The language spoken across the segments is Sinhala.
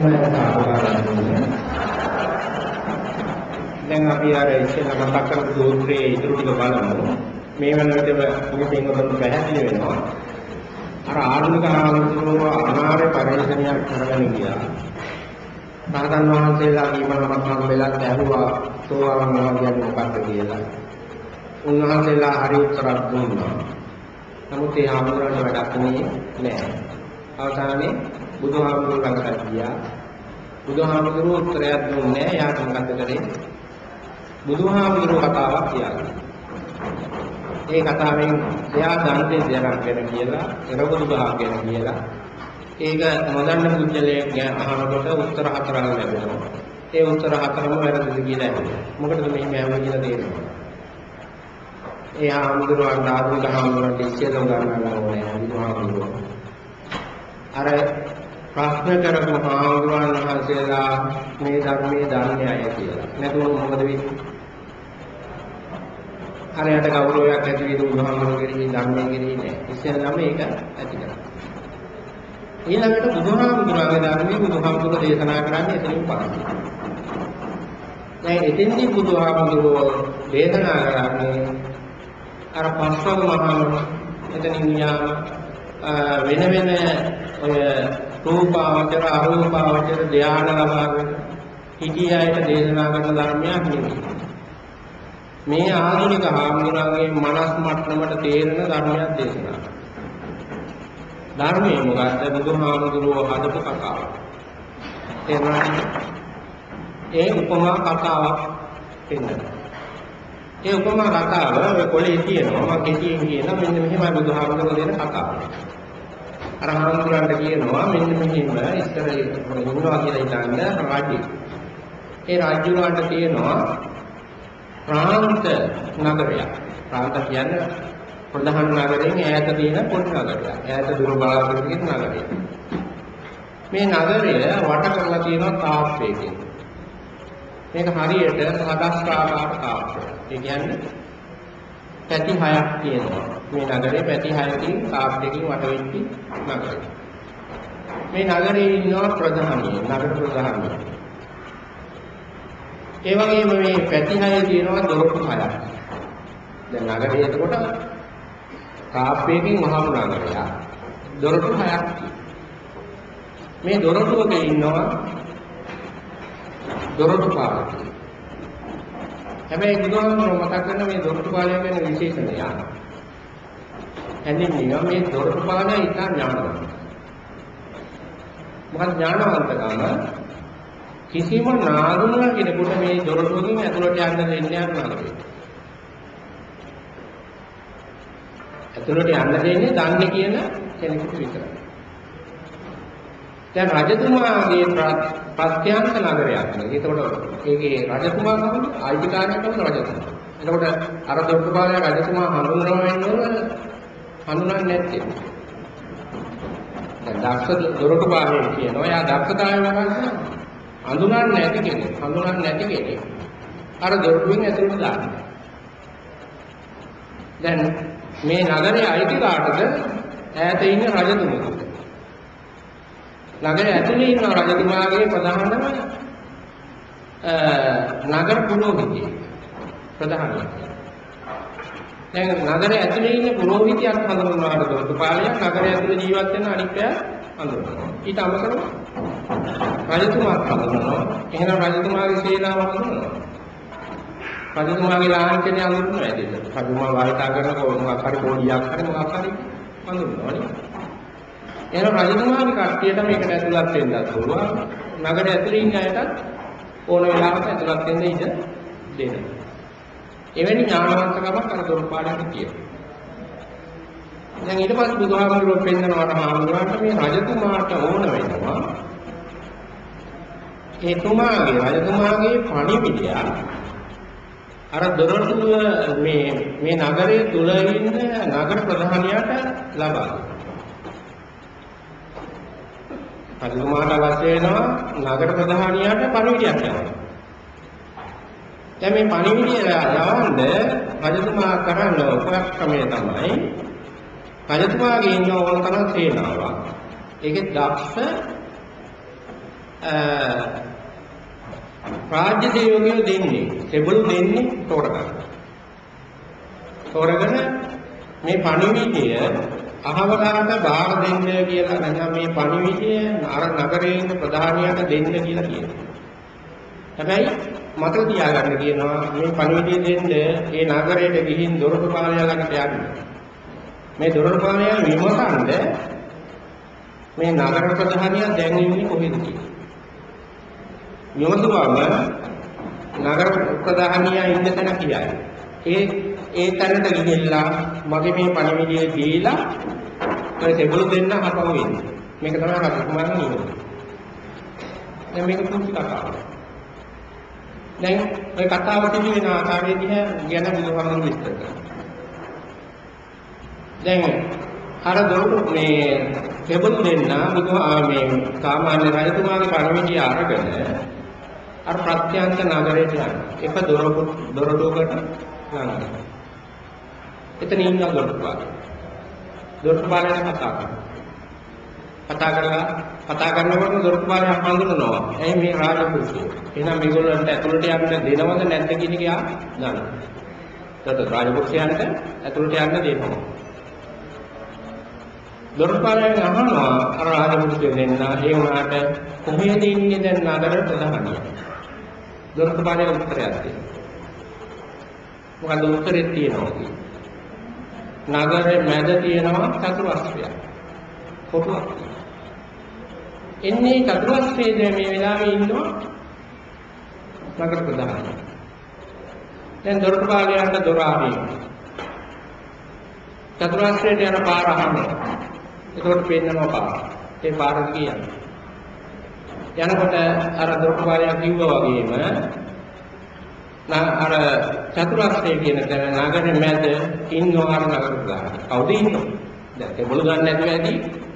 දැන් අපි අර ඉස්සෙල්ලා මතක් කරපු සූත්‍රයේ ඉතුරු ටික බලමු. මේ වෙන විදිහට මේ පින්වතුන්ට පැහැදිලි වෙනවා. අර ආධුනික ආගමතුරෝ අනාර්ය පරිශ්‍රණයක් කරගෙන ගියා. රහතන් වහන්සේලා කීමනමක් හම්බෙලා ඇහුවා සෝවාන් වෙනවා කියන්නේ මොකක්ද කියලා. උන්වහන්සේලා හරි උත්තරයක් දුන්නා. නමුත් ඒ ආමරණ වැඩක් නෑ. අවසානයේ බුදුහාමුදුරුවෝ ළඟට ගියා. බුදුහාමුදුරුවෝ උත්තරයක් දුන්නේ නෑ. යාට මොකද කරේ? බුදුහාමුදුරුවෝ කතාවක් කියලා. ඒ කතාවෙන් එයා දන්නේ දෙයක් ගැන කියලා, එරවලු ගහක් ගැන කියලා. ඒක නොදන්න පුද්ගලයෙක් ගැන අහනකොට උත්තර හතරක් ලැබෙනවා. ඒ උත්තර හතරම වැරදිද කියලා ඇහුවා. මොකටද මෙහෙම ඇහුවා කියලා තේරෙනවා. ඒ ආමුදුරන් ආධුනික ආමුදුරන් ඉස්සෙල්ලා ගන්නවා ඕනේ බුදුහාමුදුරුවෝ. අර ප්‍රශ්න කරපු ආමුදුරන් වහන්සේලා මේ ධර්මයේ දන්නේ අය කියලා. නැතුව මොකද වෙන්නේ? හරියට ගෞරවයක් ඇති වෙන බුදුහාමුදුරුවෝ කෙරෙහි ධර්මයේ කෙරෙහි නෑ. ඉස්සෙල්ලාම ඒක ඇති කරගන්න. ඊළඟට බුදුහාමුදුරුවෝගේ ධර්මයේ බුදුහාමුදුරුවෝ දේශනා කරන්නේ එතනින් පස්සේ. දැන් එතෙන්දී බුදුහාමුදුරුවෝ දේශනා කරන්නේ අර පස්වග මහා එතනින් යාම වෙන වෙන ඔය රූපාවචර අරූපාවචර ධානය ලබාගෙන හිටියයට දේශනා කරන ධර්මයක් නෙමෙයි. මේ ආධුනික හාමුදුරන්ගේ මනස් මට්ටමට තේරෙන ධර්මයක් දේශනා කරනවා. ධර්මයේ මොකද්ද? බුදුහාමුදුරුවෝ හදපු කතාව. ඒ උපමා කතාවක් වෙනවා. ඒ උපමා කතාව ඔය කොලේ තියෙනවා. මම කෙටියෙන් කියනවා මෙන්න මෙහෙමයි බුදුහාමුදුරුවෝ දෙන කතාව. අර හාමුදුරන්ට කියනවා මෙන්න මෙහෙම ඉස්සර ඉන්නවා කියලා ඉතින් රාජ්‍ය. ඒ රාජ්‍යවලට තියෙනවා ප්‍රාන්ත නගරයක්. ප්‍රාන්ත කියන්නේ ප්‍රධාන නගරයෙන් ඈත තියෙන පොඩි නගරයක්. ඈත දුර බලාපොරොත්තු තියෙන නගරයක්. මේ නගරය වට කරලා තියෙනවා තාප්පයකින්. මේක හරියට සදස්ත්‍රාකාර තාප්පයක්. ඒ කියන්නේ පැති 6ක් තියෙනවා. මේ නගරේ පැති 6කින් තාප්පයකින් වට වෙච්ච නගරයක්. මේ නගරේ ඉන්නවා ප්‍රධානිය, නගර ප්‍රධානිය. ඒ වගේම මේ පැති 6 තියෙනවා දොරටු 6ක්. දැන් නගරේ එතකොට තාප්පයකින් වහමු නගරය. දොරටු 6ක්. මේ දොරටුවක ඉන්නවා දොරටු පාලකයෙක්. හැබැයි බුදුහාමුදුරුවෝ මතක් කරන මේ දොරටු පාලකයා ගැන විශේෂණයක්. හැඳින්වෙනවා මේ දොරටු පාලකයා ඉතා ඥානවන්ත. මොකද ඥානවන්තකම කිසිම නාගුණ කෙනෙකුට මේ දොරටුවකින් ඇතුළට යන්න දෙන්නේ නැහැ. ඇතුළට යන්න දෙන්නේ දන්නේ කියන කෙනෙකුට විතරයි. දැන් රජතුමාගේ ප්‍රත්‍යන්ත නගරයක් නේ. ඒතකොට ඒකේ රජතුමා කවුද? අයිතිකාරයා කවුද? රජතුමා. එතකොට අර දොරටුපාලයා රජතුමා හඳුන්වනවා වෙනවද? හඳුනන්නේ නැත්තේ. දැන් දක්ෂ දොරටුපාලයා කියනවා එයා දක්ෂතාවය වගන්නවා. හඳුනන්නේ නැති කෙනෙක්. හඳුනන්නේ නැති කෙනෙක්. අර දොරටුවෙන් ඇතුළට දාන්න. දැන් මේ නගරයේ අයිතිකාරට ඈත ඉන්න රජතුමා. නගරයේ ඇතුලේ ඉන්න රජතුමාගේ ප්‍රධානම නගර පුරෝහිතය ප්‍රධානිය. දැන් නගරයේ ඇතුලේ ඉන්න පුරෝහිතයන් හඳුන්වනවා දොරටුපාලයා නගරයේ ඇතුලේ ජීවත් වෙන අනිත් අය හඳුන්වනවා. ඊට අමතරව රජතුමාත් හඳුන්වනවා. එහෙනම් රජතුමාගේ සේනාව හඳුන්වනවා. රජතුමාගේ ලාංඡනය හඳුන්වනවා ඇතිද? රජතුමා වාර්තා කරනකොට මොකක් හරි පොඩියක් හරි මොකක් හරි හඳුන්වනවා නේ. එහෙනම් රජතුමාගේ කට්ටියට මේකට ඇතුළත් වෙන්නත් පුළුවන්. නගරයේ ඇතුළේ ඉන්න අයටත් ඕන වෙලාවක ඇතුළත් වෙන්න ඉඩ දෙන්න. එවැනි ඥානවන්තකමක් අර දොරපාලකට තියෙනවා. දැන් ඊට පස්සේ බුදුහාමුදුරුවෝ පෙන්නනවා හාමුදුරුවන්ට මේ රජතුමාට ඕන වෙනවා. ඒ රජතුමාගේ පණිවිඩය අර දොරටුව මේ නගරයේ තුල ඉන්න නගර ප්‍රධානියට ලබා රජතුමාට අවශ්‍ය වෙනවා නගර ප්‍රධානියට පණිවිඩයක් යවන්න. දැන් මේ පණිවිඩය යවන්න රජතුමා කරන උපක්‍රමය තමයි රජතුමාගේ ඉන්න ඕන තරම් සේනාවක්. ඒකේ දක්ෂ රාජ්‍ය සේවකයෝ දෙන්නේ සෙබළු දෙන්නේ තෝරගන්න. තෝරගෙන මේ පණිවිඩය අහවලාට බාර දෙන්න කියලා නැත්නම් මේ පණිවිඩය අර නගරයේ ඉන්න ප්‍රධානියට දෙන්න කියලා කියනවා. හැබැයි මතක තියාගන්න කියනවා මේ පණිවිඩය දෙන්න ඒ නගරයට ගිහින් දොරටුපාලයා ළඟට යන්න. මේ දොරටුපාලයා විමසන්න මේ නගර ප්‍රධානියා දැන් ඉන්නේ කොහෙද කියලා. විමසුවම නගර ප්‍රධානියා ඉන්න තැන කියයි. ඒ තැනට ගිහිල්ලා මගේ මේ පණිවිඩය දීලා ඔය සෙබළු දෙන්න හපව වෙන්නේ. මේක තමයි රජකුමාරගේ නියමය. දැන් මේක පුංචි කතාවක්. දැන් ඔය කතාව තිබෙන ආකාරය දිහා ගැන බුදුහාමුදුරුවෝ විස්තර කරනවා. දැන් අර දොරටු මේ සෙබළු දෙන්න මේ සාමාන්‍ය රජතුමාගේ පණිවිඩය අරගෙන අර ප්‍රත්‍යන්ත නගරයට යනවා. එක දොරටුවකට යනවා. එතන ඉන්න දොරටුපාලයා කතා කරනකොට දොරටුපාලයා හඳුනනවා. එයි මේ රාජපුරුෂය. එහෙනම් මේගොල්ලන්ට ඇතුළට යන්න දෙනවද නැද්ද කියන එක ගන්නවා. එතකොට රාජපුරුෂයන්ට ඇතුළට යන්න දෙනවා. දොරටුපාලයා අහනවා අර රාජපුරුෂය දෙන්න ඒ වුණාට කොහෙද ඉන්නේ දැන් නගර ප්‍රධානියා? දොරටුපාලයා උත්තරයක් දෙනවා. මොකද උත්තරේ තියෙනවා. නගරේ මැද තියෙනවා චතුරස්‍රයක්. කොටුවක්. එන්නේ චතුරස්‍රයේ මේ වෙලාවේ ඉන්නවා නගර ප්‍රධානියා. දැන් දොරටුපාලයාට දොර ආවේ. චතුරස්‍රයට යන පාර අහන්නේ. ඒකට පේන්නම පාර. ඒ පාර කියන්නේ. යනකොට අර දොරටුපාලයා කිව්වා වගේම අර චතුරස්‍රය කියන තැන නගරේ මැද ඉන්නවා අර නගර ප්‍රධානියා. කවුද ඉන්නේ? දැන් ඒක බොළු ගන්න නැතුව ඇති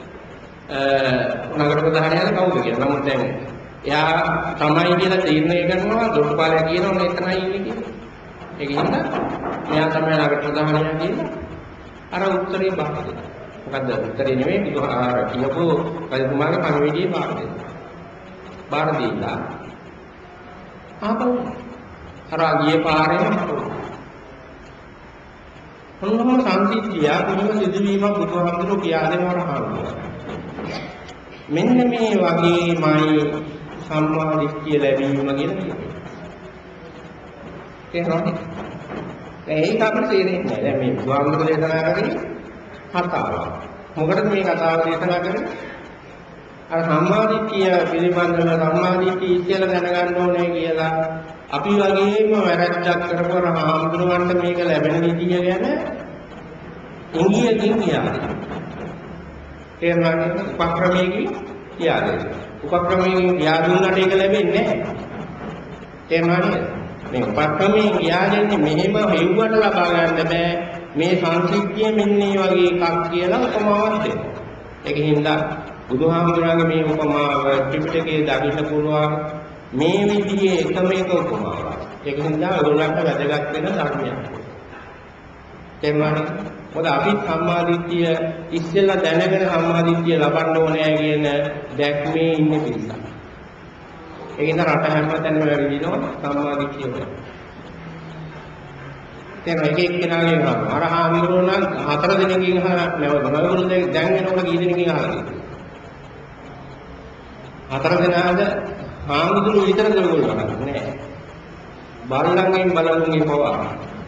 නගර ප්‍රධානියාද කවුද කියලා. නමුත් දැන් එයා තමයි කියලා තීරණය කරනවා දොරටුපාලයා කියනවා එතනයි ඉන්නේ කියලා. ඒක හින්දා මෙයා තමයි නගර ප්‍රධානියා කියලා අර උත්තරේ බාර දෙනවා. මොකද්ද උත්තරේ නෙමෙයි බුදුහාර කියපු රජතුමාගේ පණිවිඩය බාර දෙනවා. බාර දීලා ආපහු අර ගිය පාරේම මොනම සංසිද්ධිය මොනම සිදුවීමක් බුදුහාමුදුරුවෝ කියා දෙනවර හාමුදුරුවෝ. මෙන්න මේ වගේමයි සම්මා දිට්ඨිය ලැබීම කියන්නේ. තේරෙනවද? ඒක අපිට තේරෙන්නේ නැහැ. දැන් මේ බුදුහාමුදුරුවෝ දේශනා කරන්නේ කතාවක්. මොකටද මේ කතාව දේශනා කරන්නේ? අර සම්මා දිට්ඨිය පිළිබඳව සම්මා දිට්ඨිය කියලා දැනගන්න ඕනේ කියලා අපි වගේම වැරද්දක් කරපුවා හාමුදුරුවන්ට මේක ලැබෙන විදිය ගැන ඉංගියකින් කියන්නේ. තේරුණාද? උපක්‍රමයකින් කියන්නේ. උපක්‍රමයෙන් කියා දුන්නට ඒක ලැබෙන්නේ නැහැ. තේරුණාද? මේ උපක්‍රමයෙන් කියන්නේ මෙහෙම හෙව්වට ලබා ගන්න බෑ. මේ සංසිද්ධිය මෙන්න මේ වගේ එකක් කියලා උපමාවක් දෙනවා. ඒකින්ද බුදුහාමුදුරන්ගේ මේ උපමාව ත්‍රිපිටකයේ දකින්න පුළුවන් මේ විදිහේ එකම එක උපමාවක්. ඒක නිසා ඔයගොල්ලන්ට වැදගත් වෙන ධර්මයක්. තේරුණාද? මොකද අපි සම්මාදිට්ඨිය ඉස්සෙල්ලා දැනගෙන සම්මාදිට්ඨිය ලබන්න ඕනේ කියන දැක්මේ ඉන්නේ පිළිසක්. ඒකින්ද රට හැමතැනම වැඩිදිනවා සම්මාදිට්ඨිය වල. දැන් එක එක්කෙනාගේ අර හාමුදුරුවෝ නම් 4 දිනකින් නැවතුණා. ඔයගොල්ලෝ දැන් වෙනකොට කී දිනකින් ආවද? 4 දිනාද හාමුදුරුවෝ විතරද ඔයගොල්ලෝ නෑ. බල්ලන්ගෙන් බලන්ගෙන් පවා.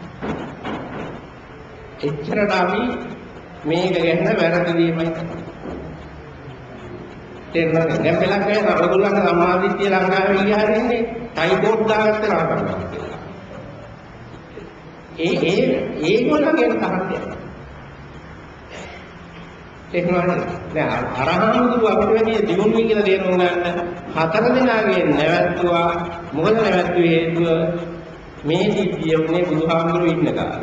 එච්චරට අපි මේක ගැන වැරදිදීමයි. තේරුණාද? දැන් බලන්න ඔයගොල්ලන්ගේ සම්මාදිට්ඨිය ලංකාවේ ගියාරින්නේ ටයිපෝඩ් දාගත්ත රාගන්නවා කියලා. ඒගොල්ලන්ගේ තරහය. තේරුණාද? දැන් අරහංගුරු අපිට වැඩි දියුණුවයි කියලා තේරුම් ගන්න 4 දිනාගේ නැවැත්තුවා. මොකද නැවැත්තුවේ හේතුව මේ සිද්ධිය උනේ බුදුහාමුදුරුවෝ ඉන්න කාලේ.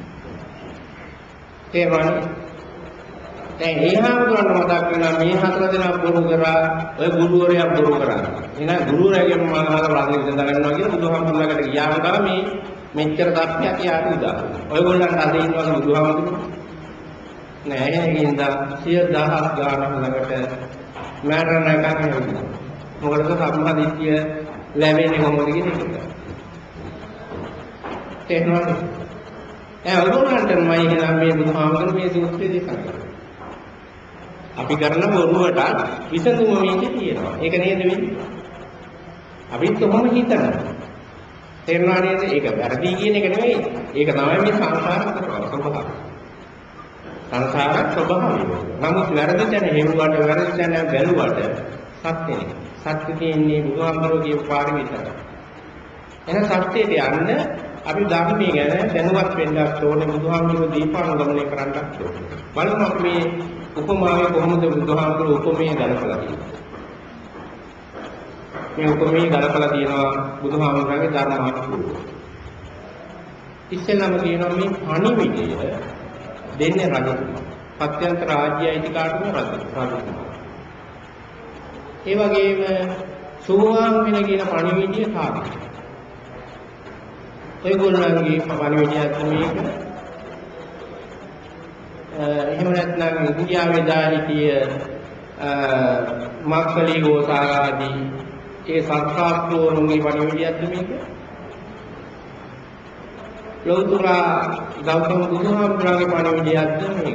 තේරුණාද? දැන් ඒ හාමුදුරන්ට මතක් වෙනවා මේ 4 දෙනා බොරු කරා ඔය ගුරුවරයා බොරු කරා. එහෙනම් ගුරුවරයාගෙන් මම අහලා ප්‍රශ්න විසඳගන්නවා කියලා බුදුහාමුදුරුවෝ ගියාම තමයි මෙච්චර තත්ත්වයක් යාට උදා. ඔයගොල්ලන්ට අද ඉන්නවද බුදුහාමුදුරුවෝ? නෑ. ඒකින්ද 100,000 ගානක් ළඟට මරණ එකක් නෙවෙයි. මොකටද සම්මා දිට්ඨිය ලැබෙන්නේ කොහොමද කියන එක. තේරෙනවද? ඔයගොල්ලන්ටමයි එහෙනම් මේ බුදුහාමුදුරුවෝ මේ සූත්‍රය දේශනා කරන්නේ. අපි කරන බොරුවට විසඳුම මේකේ තියෙනවා. ඒක නේද වෙන්නේ? අපිත් කොහොම හිතනවා? තේරුණා නේද? ඒක වැරදි කියන එක නෙවෙයි. ඒක තමයි මේ සංසාර ස්වභාවය. සංසාර ස්වභාවය. නමුත් වැරදි තැන හෙව්වට වැරදි තැන බැලුවට සත්‍ය නේ. සත්‍ය කියන්නේ බුදුහාමුදුරුවෝ කියපු පාරේ විතරයි. එහෙනම් සත්‍යයට යන්න අපි ධර්මයේ ගැන දැනුවත් වෙන්නත් ඕනේ, බුදුහාමුදුරුවෝ දීපානුගමනය කරන්නත් ඕනේ. බලමු අපි මේ උපමාවේ කොහොමද බුදුහාමුදුරුවෝ උපමේය ගලපලා තියෙන්නේ. මේ උපමේය ගලපලා තියෙනවා බුදුහාමුදුරුවෝගේ ධර්මානුකූලව. ඉස්සෙල්ලාම කියනවා මේ පණිවිඩය දෙන්නේ රජතුමා. පත්‍යන්ත රාජ්‍ය අයිතිකාරකම රජතුමා. ඒ වගේම සෝවාන් වෙන කියන පණිවිඩය කාටද? ඔයගොල්ලන්ගේ පණිවිඩයත් මේක. එහෙම නැත්නම් ඉන්දියාවේ දාහිතිය මක්කලි ගෝසාරාදී ඒ සත්‍යාස්ත්‍රෝරුන්ගේ පණිවිඩයත් මේක. ලෞතර ගෞතම බුදුහාමුදුරන්ගේ පණිවිඩයත් මේක.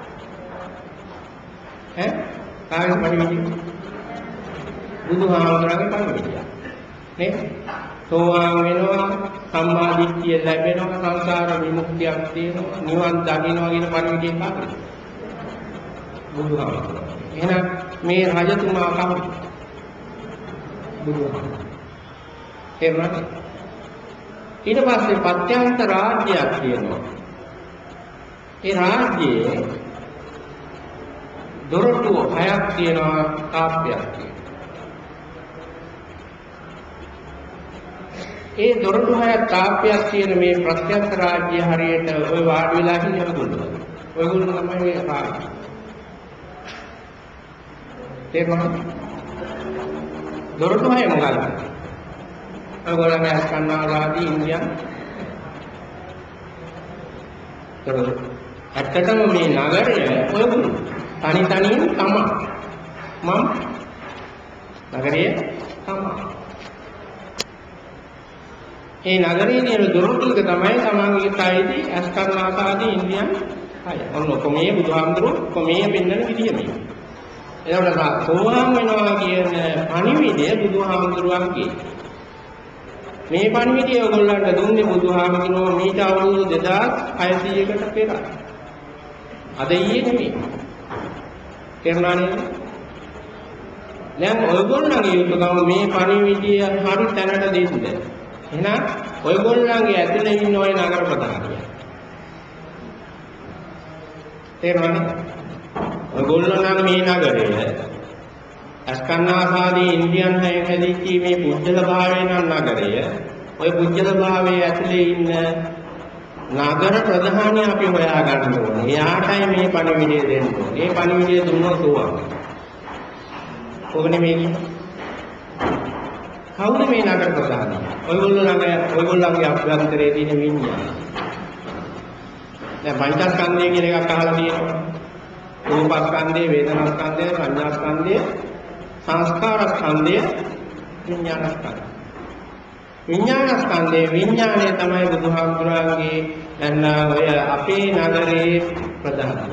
කාගේ පණිවිඩය? බුදුහාමුදුරන්ගේ පණිවිඩය. නේ? සෝවාන් වෙනවා, සම්මා දිට්ඨිය ලැබෙනවා, සංසාර විමුක්තියක් තියෙනවා, නිවන් දකින්නවා කියන පණිවිඩය කාටද? බුදුහාමුදුරන්. එහෙනම් මේ රජතුමා කවුද? බුදුහාමුදුරන්. එහෙමද? ඊට පස්සේ පත්‍යන්ත රාජ්‍යයක් තියෙනවා. ඒ රාජ්‍යයේ දොරටු 6ක් තියෙනවා, තාප්පයක් තියෙනවා. ඒ දොරටු 6ක් තාප්පයක් තියෙන මේ ප්‍රත්‍යන්ත රාජ්‍ය හරියට ඔය වාඩි වෙලා ඉන්නේ ඔයගොල්ලෝ. ඔයගොල්ලෝ තමයි මේ රාජ්‍ය. තේරුණාද? දොරටු 6 මොකක්ද? ඔයගොල්ලන්ගේ අස්කන්නාලාදී ඉන්දියන් දොරටු. ඇත්තටම මේ නගරය ඔයගොල්ලෝ තනි තනියෙන් තමයි. මම නගරයේ තමයි. ඒ නගරයේ තියෙන දොරටු එක තමයි තමන්ගේ තයිදී අස්කරණාකාදී ඉන්දියන් අය. ඔන්න කොමේ බුදුහාමුදුරුවෝ කොමේ පෙන්වන විදිය මේ. එතකොට සෝවාන් වෙනවා කියන පණිවිඩය බුදුහාමුදුරුවන්ගේ. මේ පණිවිඩය ඔයගොල්ලන්ට දුන්නේ බුදුහාමුදුරුවෝ මීට අවුරුදු 2600කට පෙර. අද ඊයේ නෙමෙයි. තේරුණා නේද? දැන් ඔයගොල්ලන්ගේ යුතුයකම මේ පණිවිඩය හරි තැනට දෙන්න. එහෙනම් ඔයගොල්ලන්ගේ ඇතුලේ ඉන්න ඔය නගර ප්‍රධානියා. තේරුණාද? ඔයගොල්ලෝ නම් මේ නගරේ අස්කන්නාසාදී ඉන්දියන් හැදිච්ච මේ පුජ්‍යල භාවයේ නම් නගරය. ඔය පුජ්‍යල භාවයේ ඇතුලේ ඉන්න නගර ප්‍රධානිය අපි හොයා ගන්න ඕනේ. එයාටයි මේ පණිවිඩය දෙන්න ඕනේ. මේ පණිවිඩය දුන්නොත් ඕවා. ඔක නෙමෙයි. කවුද මේ නගර ප්‍රධානිය? ඔයගොල්ලන්ගේ අභ්‍යන්තරයේ තියෙන විඤ්ඤාණය. දැන් පංචස්කන්ධය කියන එකක් අහලා තියෙනවා. රූපස්කන්ධය, වේදනාස්කන්ධය, සංඥාස්කන්ධය, සංස්කාරස්කන්ධය, විඤ්ඤාණස්කන්ධය. විඤ්ඤාණස්කන්ධයේ විඤ්ඤාණය තමයි බුදුහාමුදුරන්ගේ දැන් ඔය අපේ නගරයේ ප්‍රධානිය.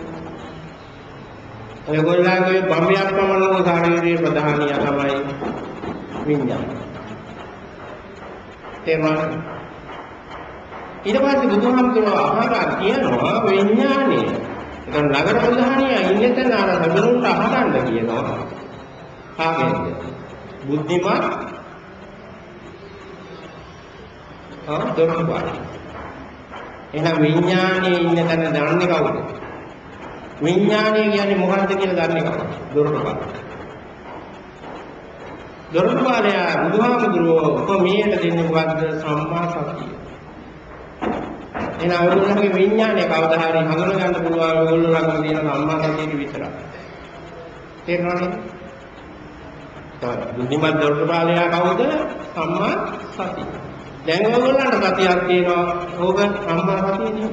ඔයගොල්ලන්ගේ බම්බයක් පමණ වූ ශාරීරික ප්‍රධානිය තමයි විඤ්ඤාණය. තේරුණාද? ඊට පස්සේ බුදුහාමුදුරුවෝ අහලා කියනවා විඤ්ඤාණය. ඒක නගර ප්‍රධානියා ඉන්නේ තැන අර හැමෝටම අහගන්න කියනවා. කාගෙන්ද? බුද්ධිමත් දොරටුපාල. එහෙනම් විඤ්ඤාණයේ ඉන්න තැන දන්නේ කවුද? විඤ්ඤාණය කියන්නේ මොකක්ද කියලා දන්නේ කවුද? දොරටුපාල. දොරටුපාලයා බුදුහාමුදුරුවෝ උපමේයට දෙන්නේ මොකද්ද? සම්මා සතිය. එහෙනම් ඔයගොල්ලෝගේ විඤ්ඤාණය කවදා හරි හඳුන ගන්න පුළුවන් ඔයගොල්ලෝ ළඟ තියෙන සම්මා සතිය විතරයි. තේරෙනවද? බුද්ධිමත් දොරටුපාලයා කවුද? සම්මා සතිය. දැන් ඔයගොල්ලන්ට සතියක් තියෙනවා. ඕක සම්මා සතිය නෙමෙයි.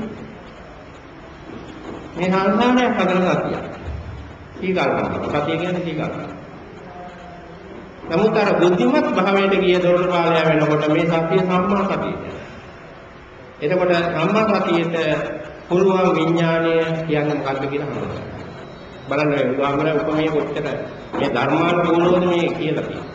මේ සංසාරය හදන සතිය. සීගල්පන. සතිය කියන්නේ සීගල්පන. නමුත් අර බුද්ධිමත් භාවයට ගිය දොරටුපාලය වෙනකොට මේ සතිය සම්මා සතිය. එතකොට සම්මා සතියට පුළුවන් විඥානය කියන්නේ මොකක්ද කියලා හඳුනගන්න. බලන්න උදාහරණ උපමේය කොච්චර මේ ධර්මානුකූලවද මේ කියලා තියෙන්නේ.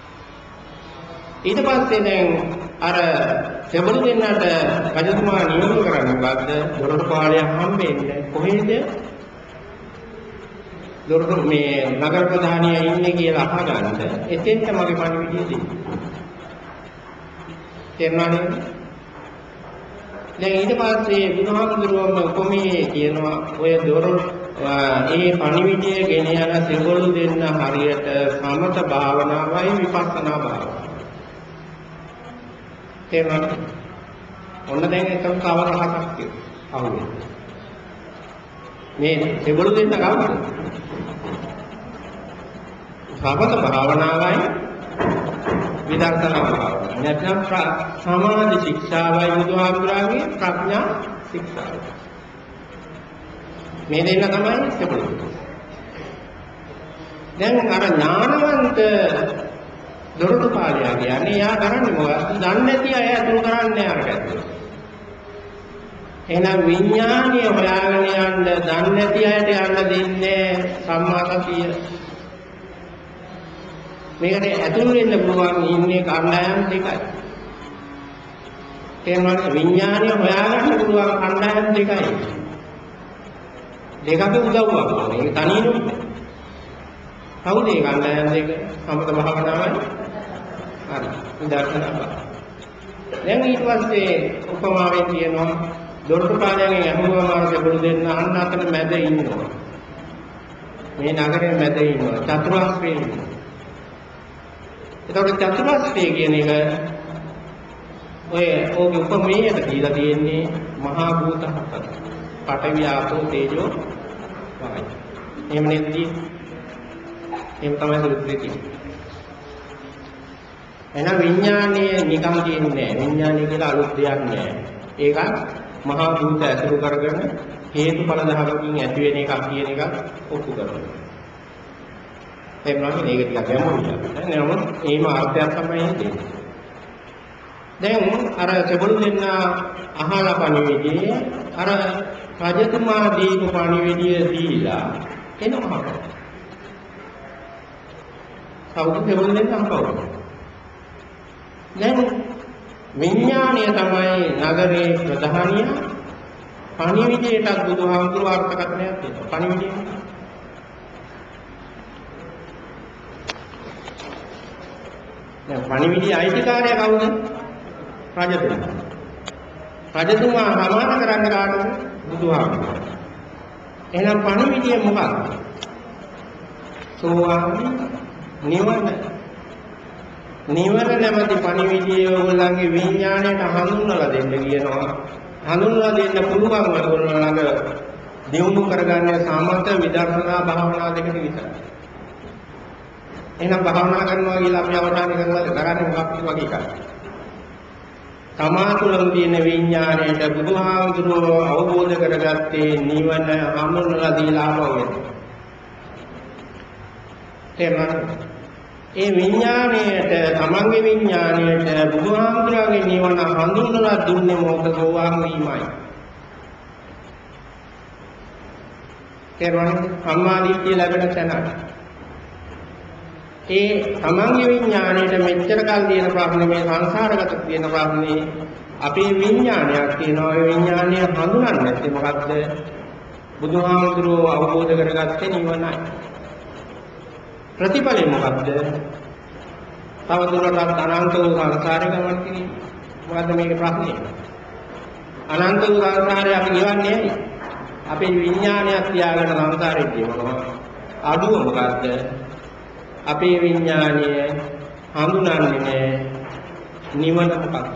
ඊට පස්සේ දැන් අර සෙබළු දෙන්නට රජතුමා නියෝග කරන්නේ මොකද්ද? දොරටුපාලයක් හම්බෙන්නේ කොහෙද? දොරටු මේ නගර ප්‍රධානියා ඉන්නේ කියලා අහගන්න. එතෙන්ට මගේ පණිවිඩය දෙන්න. තේරුණාද? දැන් ඊට පස්සේ බුදුහාමුදුරුවෝ උපමේය කියනවා ඔය ඒ පණිවිඩය ගෙන යන සෙබළු දෙන්න හරියට සමත භාවනාවයි විපස්සනා භාවනාවයි. තේරුණාද? ඔන්න දැන් එකම කවර හතක් තියෙනවා. අහුවෙන්නේ. මේ සෙබළු දෙන්න කවුද? සමත භාවනාවයි විදර්ශනා භාවනාවයි. නැත්නම් සමාධි ශික්ෂාවයි බුදුහාමුදුරන්ගේ ප්‍රඥා ශික්ෂාවයි. මේ දෙන්න තමයි සෙබළු. දැන් අර ඥානවන්ත දොරටුපාලයා කියන්නේ යා කරන්නේ මොකක්ද? දන්නේ නැති අය අතුරු කරන්නේ අරකට. එහෙනම් විඥානීය හොයාගෙන යන්න දන්නේ නැති අයට යන්න දෙන්නේ සම්මා සතිය. මේකට ඇතුල් වෙන්න පුළුවන් ඉන්නේ කණ්ඩායම් දෙකයි. තේරුණාද? විඥානීය හොයාගන්න පුළුවන් කණ්ඩායම් දෙකයි. දෙකක උදව්වක් ඕනේ. ඒක තනියම කවුද ඒ කණ්ඩායම් දෙක? සමත භාවනාවයි. හරි. විදර්ශනා භාවනාව. දැන් ඊට පස්සේ උපමාවෙන් කියනවා දොරටුපාලයන්ගෙන් අහුවම අර දෙබළු දෙන්න අන්න අතර මැද ඉන්නවා. මේ නගරයේ මැද ඉන්නවා. චතුරාස්‍රේ ඉන්නවා. එතකොට චතුරාස්‍රය කියන එක ඔය උපමේයට දීලා තියෙන්නේ මහා භූත හතර. පඨවි ආපෝ තේජෝ වායු. එහෙම නෙද්දී එහෙම තමයි සූත්‍රයේ තියෙන්නේ. එහෙනම් විඥානයේ නිකම් කියන්නේ නැහැ. විඥානය කියලා අලුත් දෙයක් නැහැ. ඒක මහා භූත ඇසුරු කරගෙන හේතුඵල ධර්මකින් ඇති වෙන එකක් කියන එක ඔප්පු කරනවා. එන්නත් මේක ටිකක් ගැඹුරුයි. දැන් නමුත් ඒම අර්ථයක් තමයි දෙන්නේ. දැන් අර සෙබළු දෙන්න අහලා පණිවිඩේ අර රජතුමා දීපු පණිවිඩය දීලා එනවා. කවුද සෙබළු දෙන්න අහපුවා? දැන් විඥාණය තමයි නගරේ ප්‍රධානියා. පණිවිඩයටත් බුදුහාමුදුරුවෝ අර්ථකථනයක් දෙනවා. පණිවිඩය දැන් පණිවිඩයේ අයිතිකාරයා කවුද? රජතුමා. රජතුමා සමාන කරන්න කාටද? බුදුහාමුදුරුවෝ. එහෙනම් පණිවිඩය මොකක්ද? සෝවාන් නිවන. නිවන නැමැති පණිවිඩය ඔයගොල්ලන්ගේ විඥාණයට හඳුන්වලා දෙන්න කියනවා. හඳුන්වලා දෙන්න පුළුවන් ඔයගොල්ලෝ ළඟ දියුණු කරගන්න සමත විදර්ශනා භාවනා දෙකට විතරයි. එහෙනම් භාවනා කරනවා කියලා අපි අවධානය කරන්නේ මොකක්ද වගේ එකක්. තමා තුළම තියෙන විඥාණයට බුදුහාමුදුරුවෝ අවබෝධ කරගත්තේ නිවන හඳුන්වලා දීලා ආවෝද? ඒ විඥාණයට තමන්ගේ විඥාණයට බුදුහාමුදුරුවෝගේ නිවන හඳුන්වලා දුන්නේ මොකද? සෝවාන් වීමයි. තේරුණාද? සම්මාදිට්ඨිය ලැබෙන තැන. ඒ තමන්ගේ විඥාණයට මෙච්චර කල් තියෙන ප්‍රශ්නේ මේ සංසාරගත තියෙන ප්‍රශ්නේ අපේ විඥානයක් තියෙනවා. ඒ විඥානය හඳුනන්නේ නැත්තේ මොකද්ද? බුදුහාමුදුරුවෝ අවබෝධ කරගත්තේ නිවනයි. ප්‍රතිඵලය මොකද්ද? තවදුරටත් අනන්ත වූ සංසාරේ ගමන් කිරීම. මොකද්ද මේකේ ප්‍රශ්නේ? අනන්ත වූ සංසාරේ අපි නිවන්නේ ඇයි? අපේ විඥානයක් තියාගෙන සංසාරේ ජීවනවා. අඩුව මොකද්ද? අපේ විඥානය හඳුනන්නේ නැහැ නිවන මොකක්ද?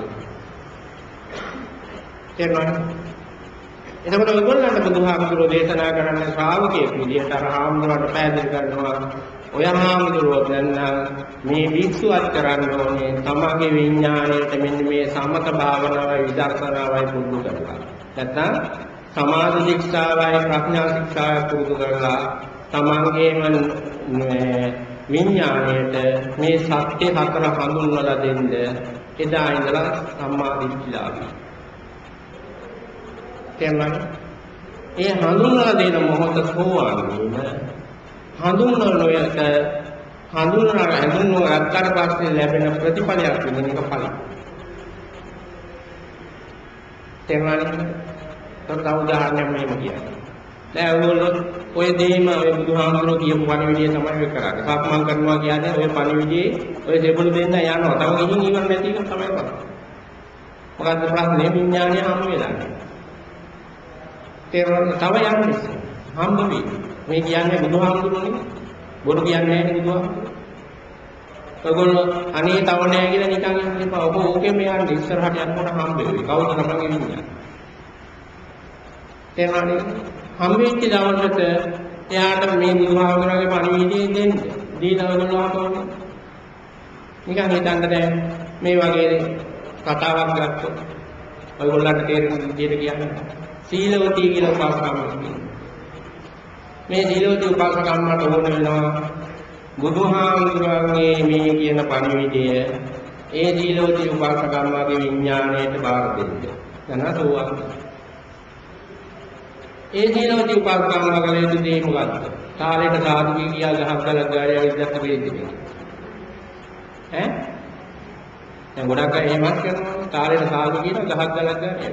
තේරුණාද? එතකොට ඔයගොල්ලන්ට බුදුහාමුදුරුවෝ දේශනා කරන්න ශ්‍රාවකයෙක් විදිහට අර හාමුදුරුවන්ට පැහැදිලි කරනවා ඔය හාමුදුරුවෝ දැන් මේ වික්ෂුවත් කරන්න ඕනේ තමගේ විඥාණයට මෙන්න මේ සමත භාවනාවයි විදර්ශනාවයි පුරුදු කරලා. නැත්නම් සමාධි ශික්ෂාවයි ප්‍රඥා ශික්ෂාවයි පුරුදු කරලා තමන්ගේම විඥාණයට මේ සත්‍ය හතර හඳුන්වලා දෙන්න එදා ඉඳලා සම්මා දිට්ඨිලාභී. තේරුණාද? ඒ හඳුන්වලා දෙන මොහොත සෝවාන් වීම හඳුන්වනොයට හඳුන්වගත්තට පස්සේ ලැබෙන ප්‍රතිඵලයක් වෙන එක ඵලයි. තේරුණාද? තව උදාහරණයක් මෙහෙම කියන්න. දැන් ඔයගොල්ලෝ ඔය දෙයම ඔය බුදුහාමුදුරුවෝ කියපු පණිවිඩය තමයි ඔය කරන්නේ. සක්මන් කරනවා කියන්නේ ඔය පණිවිඩයේ ඔය දෙබළු දෙන්න යනවා. තව ගිහින් ඉවර නැති එක තමයි කරන්නේ. මොකද්ද ප්‍රශ්නේ? විඥානය හම්බ වෙලා. තේරුණාද? තව යන්නේ. හම්බ වෙයි. මේ කියන්නේ බුදුහාමුදුරුවෝනේ. බොරු කියන්නේ නැහැ බුදුහාමුදුරුවෝ. ඔයගොල්ලෝ අනේ තව නැහැ කියලා නිකන් යන්න එපා. ඔබ ඕකේ මෙයාට ඉස්සරහට යනකොට හම්බ වෙයි. කවුද තමන්ගේ විඥානය? තේරුණාද? හම්බෙච්ච දවසට එයාට මේ බුදුහාමුදුරන්ගේ පණිවිඩය දෙන්න. දීලා ඔයගොල්ලෝ අහතෝනේ. නිකන් හිතන්න දැන් මේ වගේ කතාවක් ගත්තොත් ඔයගොල්ලන්ට තේරෙන විදිහට කියන්නේ සීලවතී කියලා උපාසකම්මක් කියනවා. මේ සීලවතී උපාසකම්මට ඕන වෙනවා බුදුහාමුදුරන්ගේ මේ කියන පණිවිඩය ඒ සීලවතී උපාසකම්මගේ විඥාණයට බාර දෙන්න. දැනසෝවා ඒ සීලවතී උපාසකම්මගේ දෙය මොකද්ද? තාලෙට සාදු කියා ගහක් ගලක් ගාරිය විද්‍යාත්මක වේදිකේ. ඈ? දැන් ගොඩක් අය එහෙමත් කරනවා. තාලෙට සාදු කියන ගහක් ගලක් ගාරිය.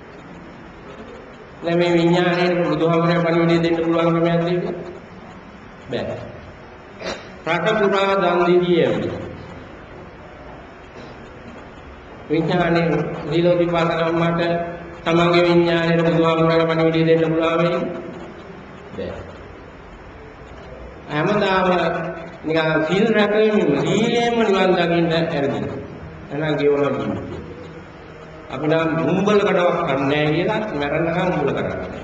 දැන් මේ විඥාණයට බුදුහාමුදුරේ පණිවිඩය දෙන්න පුළුවන් ක්‍රමයක් දෙන්න බෑ. රට පුරා දන් දීදී විඥාණය සීලවතී උපාසකම්මට තමන්ගේ විඥාණයට බුදුහාමුදුරේ පණිවිඩය දෙන්න පුළුවන් වෙයි. බෑ. හැමදාම නිකන් සීල් රැකීමෙන් සීලයෙන්ම නිවන් දකින්න ඇරෙන්න. එහෙනම් ගෙවනවා. අපි නම් මුඹල කඩවක් කරන්නේ නැහැ කියලා මැරෙන්නකම් මුඹල කරන්නේ.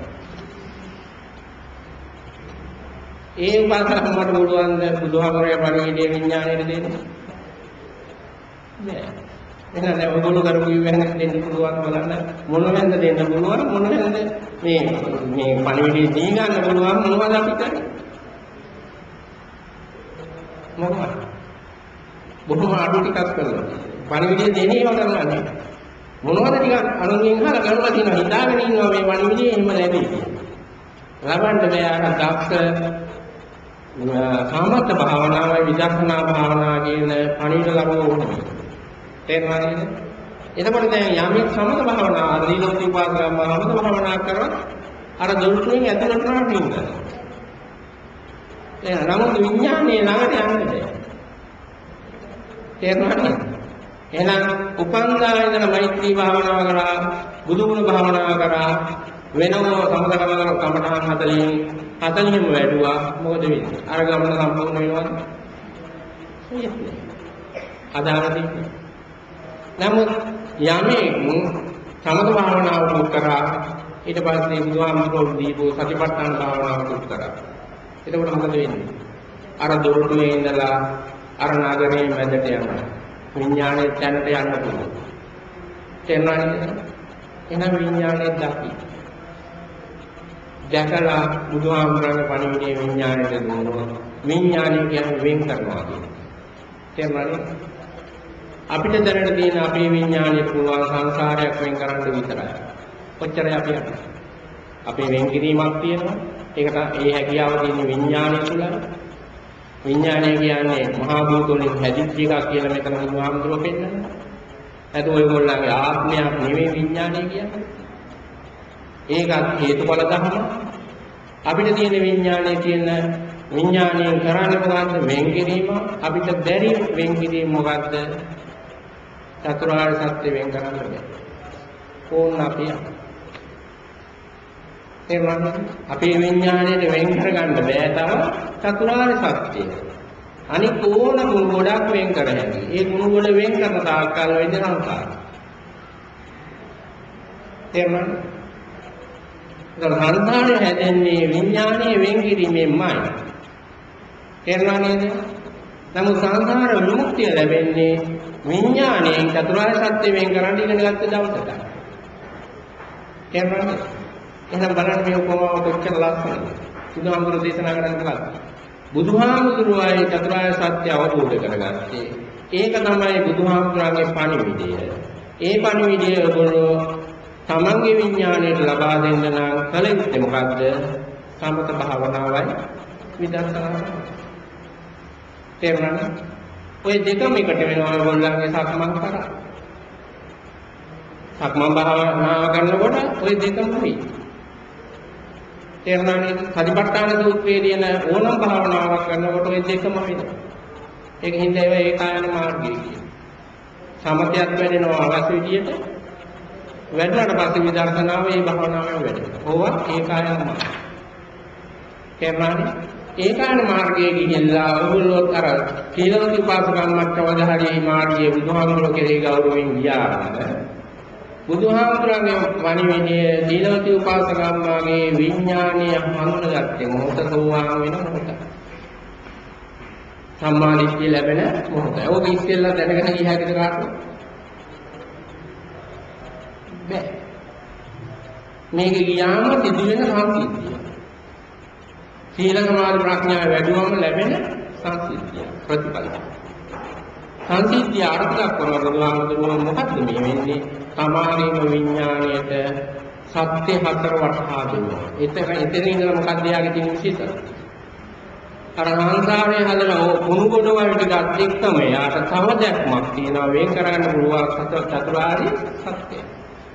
ඒ උපාසකම්මට පුළුවන් ද බුදුහාමුදුරේ පණිවිඩය විඥාණයට දෙන්න? නෑ. එහෙනම් දැන් ඔයගොල්ලෝ කරපු වෙන දෙන්න පුළුවන් බලන්න මොන වෙන්ද දෙන්න පුළුවන් මොන වෙන්ද මේ පණිවිඩය දී ගන්න පුළුවන් මොනවද අපි කරන්නේ? මොකක්ද? බොහොම අඩු ටිකක් කරනවා. පණිවිඩය දෙන්නේව කරනවා නේ. මොනවද ටිකක් අනුන්ගෙන් අහලා කරලා තියෙනවා හිතාගෙන ඉන්නවා මේ පණිවිඩය එහෙම ලැබෙයි. ලබන්න බෑ අර දක්ෂ සාමර්ථ භාවනාවයි විදර්ශනා භාවනා කියන පණිවිඩ ලබව ඕනේ. තේරුණාද? එතකොට දැන් යමෙක් සමත භාවනා සීලවතී උපාසකම් භාවනා කරොත් අර දොරටුවෙන් ඇතුළට රාමින්න. එහෙනම් නමුත් විඥානයේ ළඟට යන්නේ නැහැ. තේරුණාද? එහෙනම් උපන්දා ඉඳලා මෛත්‍රී භාවනාව කරා බුදු ගුණ භාවනාව කරා වෙනම සමතකම කමඨාන් 40ම වැඩුවා මොකද වෙන්නේ? අර ගමන සම්පූර්ණ වෙනවද? වෙන්නේ. අදාළදී නමුත් යමෙක් සමත භාවනාව කරා ඊට පස්සේ බුදුහාමුදුරුවෝ දීපු සතිපට්ඨාන භාවනාව කරා. එතකොට මොකද වෙන්නේ? අර දොරටුවේ ඉඳලා අර නගරේ මැදට යනවා. විඥානයේ තැනට යන්න පුළුවන්. තේරුණාද? එහෙනම් විඥානයේ දකි. දැකලා බුදුහාමුදුරන්ගේ පණිවිඩය විඥානයට දුන්නා. විඥානය කියන්නේ වෙන් කරනවා කියන්නේ. තේරුණාද? අපිට දැනට තියෙන අපේ විඥානයේ පුළුවන් සංසාරයක් වෙන් කරන්න විතරයි. කොච්චරයි අපි යන්නේ? අපේ වෙන් කිරීමක් තියෙනවා. ඒකට ඒ හැකියාව තියෙන විඥානය තුළ. විඥානය කියන්නේ මහා භූත වලින් හැදිච්ච එකක් කියලා මෙතන බුදුහාමුදුරුවෝ පෙන්නනවා. ඒත් ඔයගොල්ලන්ගේ ආත්මයක් නෙවෙයි විඥානය කියන්නේ. ඒකත් හේතුඵල ධර්ම. අපිට තියෙන විඥානයේ තියෙන විඥානයෙන් කරන්නේ මොකද්ද? වෙන් කිරීම. අපිට බැරි වෙන් කිරීම මොකද්ද? චතුරාර්ය සත්‍ය වෙන් කරන්න බෑ. ඕන අපි අපේ විඥාණයට වෙන් කරගන්න බෑ තව චතුරාර්ය සත්‍යය. අනික ඕන ගුණ ගොඩක් වෙන් කර හැකියි. ඒ ගුණ ගොඩ වෙන් කරන තාක්කල් වෙන්නේ සංසාර. තේරුණාද? සංසාරය හැදෙන්නේ විඥාණය වෙන් කිරීමෙන්මයි. තේරුණා නේද? නමුත් සංසාර විමුක්තිය ලැබෙන්නේ විඥාණයෙන් චතුරාර්ය සත්‍ය වෙන් කරන්න ඉගෙන ගත්ත දවසට. තේරුණාද? එහෙනම් බලන්න මේ උපමාව කොච්චර ලස්සනද. බුදුහාමුදුරුවෝ දේශනා කරන්නේ මොකක්ද? බුදුහාමුදුරුවෝ චතුරාර්ය සත්‍ය අවබෝධ කරගත්තේ. ඒක තමයි බුදුහාමුදුරන්ගේ පණිවිඩය. ඒ පණිවිඩය ඔයගොල්ලෝ තමන්ගේ විඥාණයට ලබා දෙන්න නම් කල යුත්තේ මොකද්ද? සමත භාවනාවයි විදර්ශනාවයි. තේරුණාද? ඔය දෙකම එකට වෙනවා ඔයගොල්ලන්ගේ සක්මන් කරා. සක්මන් භාවනාව කරනකොට ඔය දෙකම වෙයි. තේරුණානේ? සතිපට්ඨාන සූත්‍රයේ තියෙන ඕනම භාවනාවක් කරනකොට ඔය දෙකම වෙනවා. ඒක හින්දා ඒවා ඒකායන මාර්ගය කියන්නේ. සමතයක් වැඩෙනවා අවශ්‍ය විදියට. වැඩනට පස්සේ විදර්ශනාව ඒ භාවනාවෙන් වැඩෙනවා. ඕවා ඒකායන මාර්ගය. තේරුණානේ? ඒකායන මාර්ගයේ ගිහිල්ලා ඔයගොල්ලෝ අර සීලවති උපාසකම්මත් අවදාහරි මාර්ගයේ බුදුහාමුදුරුවෝ කෙරෙහි ගෞරවයෙන් ගියා. බුදුහාමුදුරන්ගේ වණිවිඩය සීලවති උපාසකම්මාගේ විඥානීය හඳුනගත්තේ මොහොත සෝවාන් වෙන මොහොත. සම්මාදිට්ඨිය ලැබෙන මොහොත. ඕක ඉස්සෙල්ලා දැනගෙන ගිය හැකිද කාටද? බෑ. මේක ගියාම සිදුවෙන සංසිද්ධිය. සීල සමාධි ප්‍රඥා වැඩිවම ලැබෙන සංසිද්ධිය ප්‍රතිඵල. සංසිද්ධිය අර්ථයක් කරන බුදුහාමුදුරුවෝ මොකක්ද මේ වෙන්නේ? සමාධිම විඥාණයට සත්‍ය හතර වටහා දෙනවා. එතන ඉඳලා මොකක්ද යාගේ තියෙන විශේෂය? අර සංසාරයේ හදලා කුණු ගොඩ වලට ගත් එක්කම යාට තව දැක්මක් තියෙනවා වෙන් කරගන්න පුළුවන් චතුරාර්ය සත්‍යය.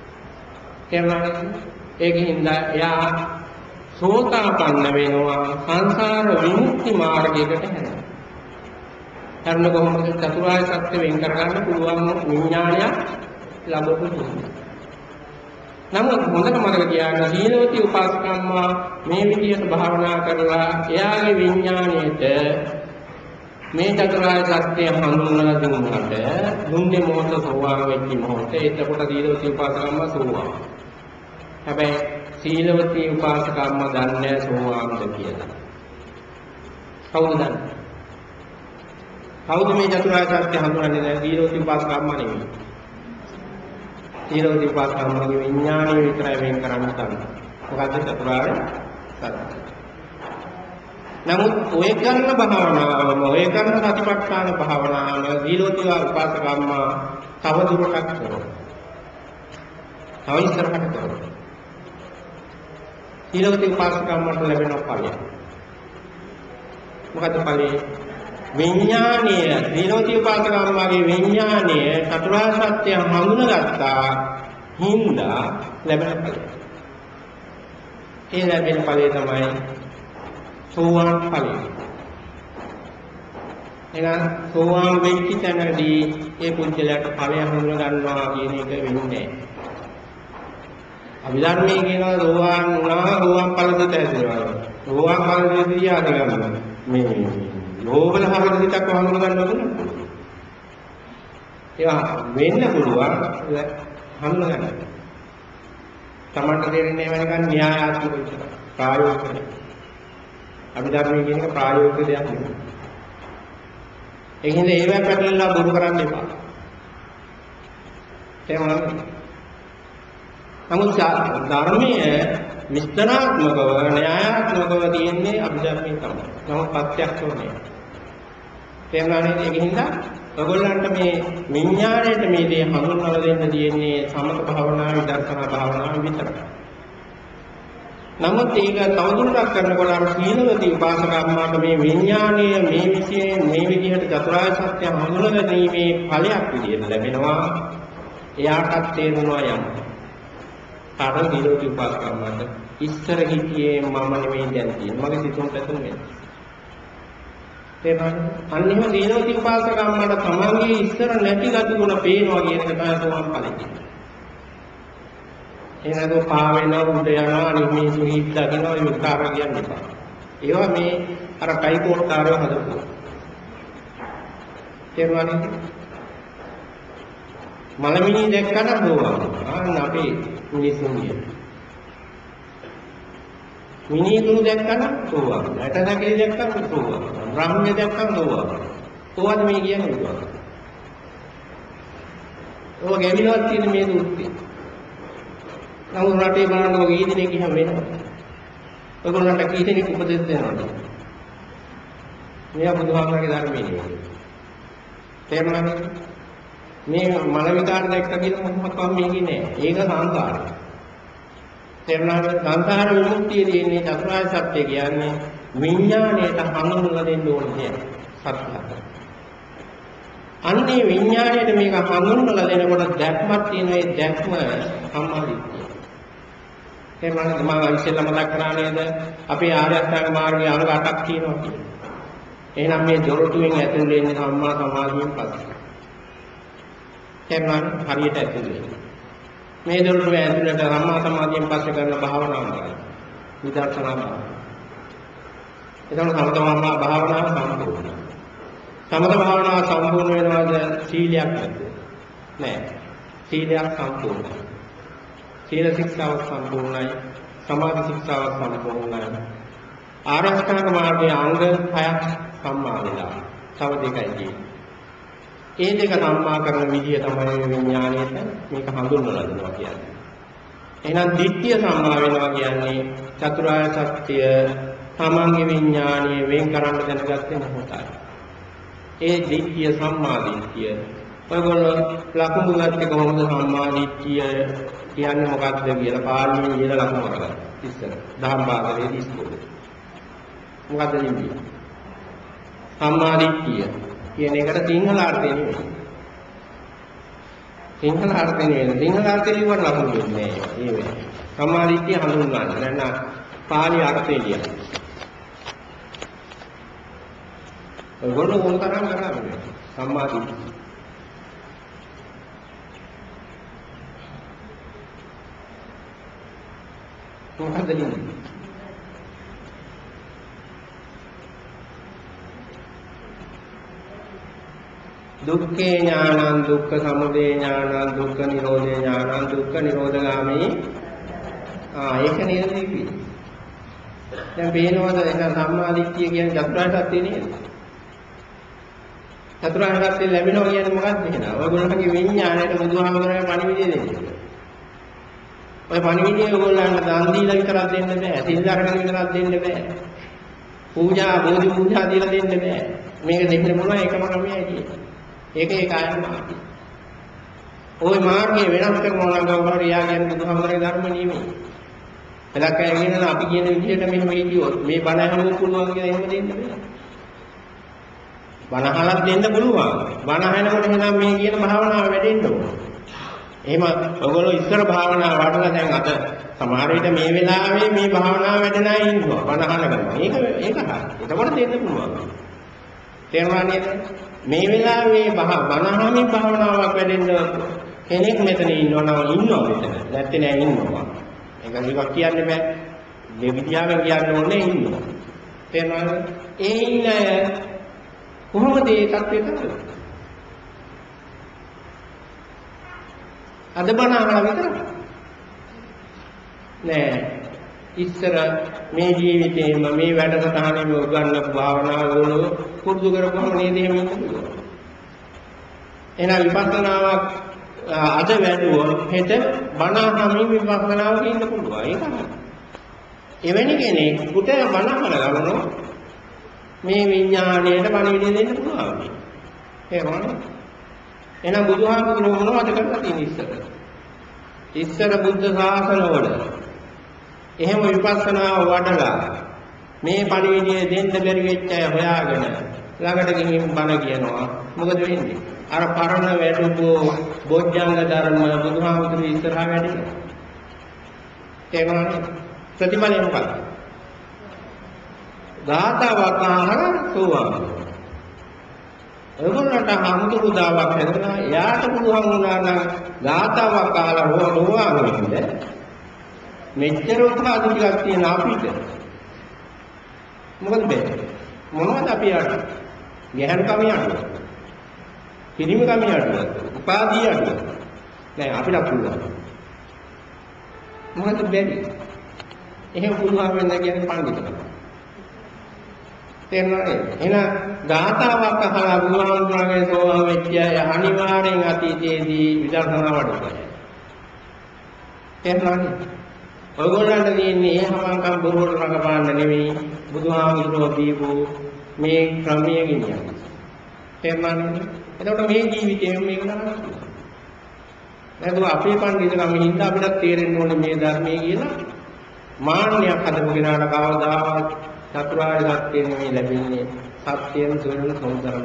ඒකින්ද එයා සෝතාපන්න වෙනවා සංසාර විමුක්ති මාර්ගයකට හැරෙනවා. කරන කොහොමද චතුරාර්ය සත්‍ය වෙන් කරගන්න පුළුවන් විඥානය ලැබපු දුන්නේ. නමුත් හොඳට මතක තියාගන්න සීලවති උපාසකම්මා මේ විදියට භාවනා කරලා එයාගේ විඥාණයට මේ චතුරාර්ය සත්‍ය හඳුන්වලා දුන්නාට දුන්නේ මොහොත සෝවාන් වෙච්ච මොහොත එතකොට සීලවති උපාසකම්මා සෝවාන්. හැබැයි සීලවති උපාසකම්මා දන්නේ සෝවාන්ද කියලා. කවුද දන්නේ? කවුද මේ චතුරාර්ය සත්‍ය හඳුන්වන්නේ නැහැ? සීලවති උපාසකම්මා නෙමෙයි. සීලවති උපාසකම්මාගේ විඥාණය විතරයි වෙන් කරන්න ගන්න. මොකද්ද චතුරාර්ය සත්‍ය. නමුත් ඔය කරන භාවනාවම ඔය කරන සතිපට්ඨාන භාවනාවම සීලවති උපාසකම්මා තව දුරටත් කරනවා. තව ඉස්සරහට කරනවා. සීලවති උපාසකම්මට ලැබෙන ඵලය. මොකද්ද ඵලය? විඥානීය සීලවති උපාසකම්මාගේ විඥානීය චතුරාර්ය සත්‍ය හඳුනගත්තා හින්දා ලැබෙන ඵලය. ඒ ලැබෙන ඵලය තමයි සෝවාන් ඵලය. එහෙනම් සෝවාන් වෙච්ච තැනදී ඒ පුද්ගලයාට ඵලය හඳුන ගන්නවා කියන එක වෙන්නේ නැහැ. අභිධර්මයේ කියනවා සෝවාන් වුණා සෝවාන් ඵලද ඇතිවෙනවා. සෝවාන් ඵලදී ආද ගන්නවා. මේ ලෝභල හරද හිතක් හඳුන ගන්නවා කියන්නේ. ඒවා වෙන්න පුළුවන් හඳුන ගන්න. තමන්ට තේරෙන්නේ වෙනකන් න්‍යායාත්මක විදිහට ප්‍රායෝගික. අභිධර්මයේ කියන එක ප්‍රායෝගික දෙයක් නෙවෙයි. ඒ කියන්නේ ඒවා පැටලලා බොරු කරන්න එපා. තේරුණාද? නමුත් ධර්මයේ විස්තරාත්මකව න්‍යායාත්මකව තියෙන්නේ අභිධර්මයේ තමයි. නමුත් ප්‍රත්‍යක්ෂව නෙවෙයි. තේරුණානේ? ඒකින්ද ඔයගොල්ලන්ට මේ විඥාණයට මේ දේ හඳුන්වලා දෙන්න තියෙන්නේ සමත භාවනාව විදර්ශනා භාවනාව විතරයි. නමුත් ඒක තවදුරටත් කරනකොට අර සීලවති උපාසකම්මාට මේ විඥාණය මේ විදිහට චතුරාර්ය සත්‍ය හඳුනලා ගැනීමේ ඵලයක් විදිහට ලැබෙනවා. එයාටත් තේරෙනවා යම්. අර සීලවති උපාසකම්මාට ඉස්සර හිටියේ මම නෙමෙයි දැන් තියෙන්නේ. මගේ සිතුම් පැතුම් වෙනවා. අන්නෙම සීලවති උපාසකම්මට තමන්ගේ ඉස්සර නැති ගති ගුණ පේනවා කියන එක තමයි සෝවාන් ඵලෙ කියන්නේ. එහෙනම් පා වෙනවා උඩ යනවා නිමිති හිත් දකිනවා ඒ විකාර කියන්නේ එපා. ඒවා මේ අර කයිකෝට්ටාරව හදපුවා. තේරුණානේ? මලමිනි දැක්කම සෝවාන්. ආන්න අපේ මිනිස්සුන්ගේ මිනිතුරු දැක්කම සෝවාන්. ඇට නැගිලි දැක්කම සෝවාන්. බ්‍රහ්මණය දැක්කම සෝවාන්. කොහොමද මේ කියන්නේ සෝවාන්? ඔය ගැමිනවත් තියෙන මේ දුක්තිය. නමුත් රටේ බලන්න ඔය ඊදිනේ කිව්ව වෙනවා. ඔයගොල්ලන්ට කී දෙනෙක් උපදෙස් දෙනවද? මේ බුදුහාමරගේ ධර්මයේ. තේරුණාද? මේ මල විකාර දැක්ක කියලා මොකක්වත් මේකේ නෑ. ඒක සංසාරය. තේරුණාද? සංසාර විමුක්තිය දෙන්නේ චතුරාර්ය සත්‍ය කියන්නේ විඥාණයට හඳුන්වලා දෙන්න ඕන දෙයක්. සත්‍යයක්. අන්නේ විඥාණයට මේක හඳුන්වලා දෙනකොට දැක්මක් තියෙන ඒ දැක්ම සම්මාදිට්ඨිය. තේරුණාද? මම ඉස්සෙල්ලා මතක් කරා නේද? අපේ ආර්ය අෂ්ටාංග මාර්ගයේ අංග 8ක් තියෙනවා කියලා. එහෙනම් මේ දොරටුවෙන් ඇතුල් වෙන්නේ සම්මා සමාධියෙන් පස්සේ. තේරුණාද? හරියට ඇතුල් වෙන්නේ. මේ දොරටුවේ ඇතුළට සම්මා සමාධියෙන් පස්සේ කරන භාවනාව කරා. විදර්ශනා භාවනාව. එතකොට සමත භාවනාව සම්පූර්ණයි. සමත භාවනාව සම්පූර්ණ වෙනවාද සීලයක් නෑ. සීලයක් සම්පූර්ණයි. සීල ශික්ෂාව සම්පූර්ණයි. සමාධි ශික්ෂාව සම්පූර්ණයි. ආර්ය අෂ්ටාංග මාර්ගයේ අංග 6ක් සම්මා වෙලා. තව දෙකයි තියෙන්නේ. ඒ දෙක සම්මා කරන විදිය තමයි විඥාණයට මේක හඳුන්වලා දෙනවා කියන්නේ. එහෙනම් ditthිය සම්මා වෙනවා කියන්නේ චතුරාර්ය සත්‍ය තමන්ගේ විඥාණය වෙන් කරන්න දැනගත්තේ මොහොතයි. ඒ ditthිය සම්මා ditthිය. ඔයගොල්ලෝ ලකුණු ගත්තේ කොහොමද සම්මා ditthිය කියන්නේ මොකක්ද කියලා පාළියෙන් ඉහළ ලකුණු කරගන්න. ඉස්සර දහම් පාඩමේදී ඉස්කෝලේ. මොකද්ද කියන්නේ? සම්මා ditthිය කියන එකට සිංහල අර්ථය නෙවෙයි. සිංහල අර්ථය නෙවෙයි. සිංහල අර්ථය ඉවර ලකුණු දෙන්නේ නෑ. ඒ වෙයි. සම්මා ditthිය හඳුන්වන්න. දැන් පාළි අර්ථය කියන්නේ. ඔයගොල්ලෝ මොන තරම් කරාද? සම්මා ditthිය. මොකද්ද කියන්නේ? දුක්ඛේ ඥානං දුක්ඛ සමුදය ඥානං දුක්ඛ නිරෝධේ ඥානං දුක්ඛ නිරෝධගාමී. ඒක නේද තියෙන්නේ. දැන් පේනවද එහෙනම් සම්මා දිට්ඨිය කියන්නේ චතුරාර්ය සත්‍ය නේද? චතුරාර්ය සත්‍ය ලැබෙනවා කියන්නේ මොකක්ද එහෙනම්? ඔයගොල්ලන්ගේ විඥාණයට බුදුහාමුදුරනේ පණිවිඩය දෙන්නේ. ඔය පණිවිඩය ඔයගොල්ලන්ට දන් දීලා විතරක් දෙන්න බෑ. සිල් දරගෙන විතරක් දෙන්න බෑ. පූජා බෝධි පූජා දීලා දෙන්න බෑ. මේක දෙන්න පුළුවන් එකම ක්‍රමයයි තියෙන්නේ. ඒකේ කායන මාර්ගය. ওই මාර්ගය වෙනස් කරනවා නම් ගෞරවය කියන්නේ බුදුහාමුදුරේ ධර්ම නෙමෙයි. එලක්ක ඇගෙන අපි කියන විදිහට මෙහෙම හිටියොත් මේ බණ අහන්න පුළුවන් කියලා එහෙම දෙන්න බෑ. බණ අහලත් දෙන්න පුළුවන්. බණ අහනකොට එහෙනම් මේ කියන භාවනාව වැඩෙන්න ඕන. එහෙම ඔයගොල්ලෝ ඉස්සර භාවනාව වඩලා දැන් අද සමහර විට මේ වෙලාවේ මේ භාවනාව වැඩන අය ඉන්නවා. බණ අහන ගමන්. ඒක හරි. එතකොට දෙන්න පුළුවන්. තේරුණා නේද? මේ වෙලාවේ බණ අහමින් භාවනාවක් වැඩෙන්න කෙනෙක් මෙතන ඉන්නවා මෙතන. නැත්තේ නෑ ඉන්නවා. ඒක කියන්න බෑ. මේ විද්‍යාවෙන් කියන්න ඕනේ ඉන්නවා. තේරුණාද? ඒ ඉන්න කොහොමද මේ තත්ත්වයට කරන්නේ? අද බණ අහලා විතරයි. නෑ. ඉස්සර මේ ජීවිතේම මේ වැඩසටහනෙම උගන්වපු භාවනාව වල පුරුදු කරපුවම නේද එහෙම ඉන්න පුළුවන්. එහෙනම් විපස්සනාවක් අද වැඩුවොත් හෙට බණ අහමින් විපස්සනාවක ඉන්න පුළුවන්. ඒක තමයි. එවැනි කෙනෙකුට බණ අහලා ගමනෝ මේ විඥාණයට පණිවිඩය දෙන්න පුළුවන්. එහෙමනේ. එහෙනම් බුදුහාමුදුරුවෝ මොනවද කරලා තියෙන්නේ ඉස්සර? ඉස්සර බුද්ධ ශාසනවල එහෙම විපස්සනාව වඩලා මේ පණිවිඩය දෙන්න බැරි වෙච්ච අය හොයාගෙන ළඟට ගිහින් බණ කියනවා. මොකද වෙන්නේ? අර පරණ වැඩුකෝ බොජ්ජංග ධර්ම බුදුහාමුදුරුවෝ ඉස්සරහා වැඩිලා. ඒවනේ ප්‍රතිඵලය මොකක්ද? ගාථාවක් අහලා සෝවාන්. ඔයගොල්ලන්ට හමුදුරු දාවක් හැදලා එයාට පුළුවන් වුණා නම් ගාථාවක් අහලා සෝවාන් වෙන්න මෙච්චර උත්සාහ ටිකක් තියෙන අපිට මොකද බෑ? මොනවද අපි අර ගැහණු කමිය අඩුව. පිරිමි කමිය අඩුව. උපාධිය අඩුව. නෑ අපිට පුළුවන්. මොකද බැරි? එහෙම පුළුවන් වෙන්න කියන්නේ පඬිතුකම. තේරුණාද? එහෙනම් ගාථාවක් අහලා බුදුහාමුදුරන්ගේ සෝවාන් වෙච්ච අය අනිවාර්යෙන් අතීතයේදී විදර්ශනා වඩනවා. තේරුණාද? ඔයගොල්ලන්ට තියෙන්නේ ඒ හමංකම් බොරුවට රඟපාන්න නෙවෙයි බුදුහාමුදුරුවෝ දීපු මේ ක්‍රමයේ ගෙනියන්නේ. තේරුණානේ? එතකොට මේ ජීවිතේ මේක නරකයි. නැතුව අපේ පඬිතුකම හින්දා අපිට තේරෙන්න ඕනේ මේ ධර්මයේ කියලා මාන්නයක් හදපු කෙනාට කවදාවත් චතුරාර්ය සත්‍ය නෙමෙයි ලැබෙන්නේ. සත්‍යයෙන් දුරන සෞන්දර්යය.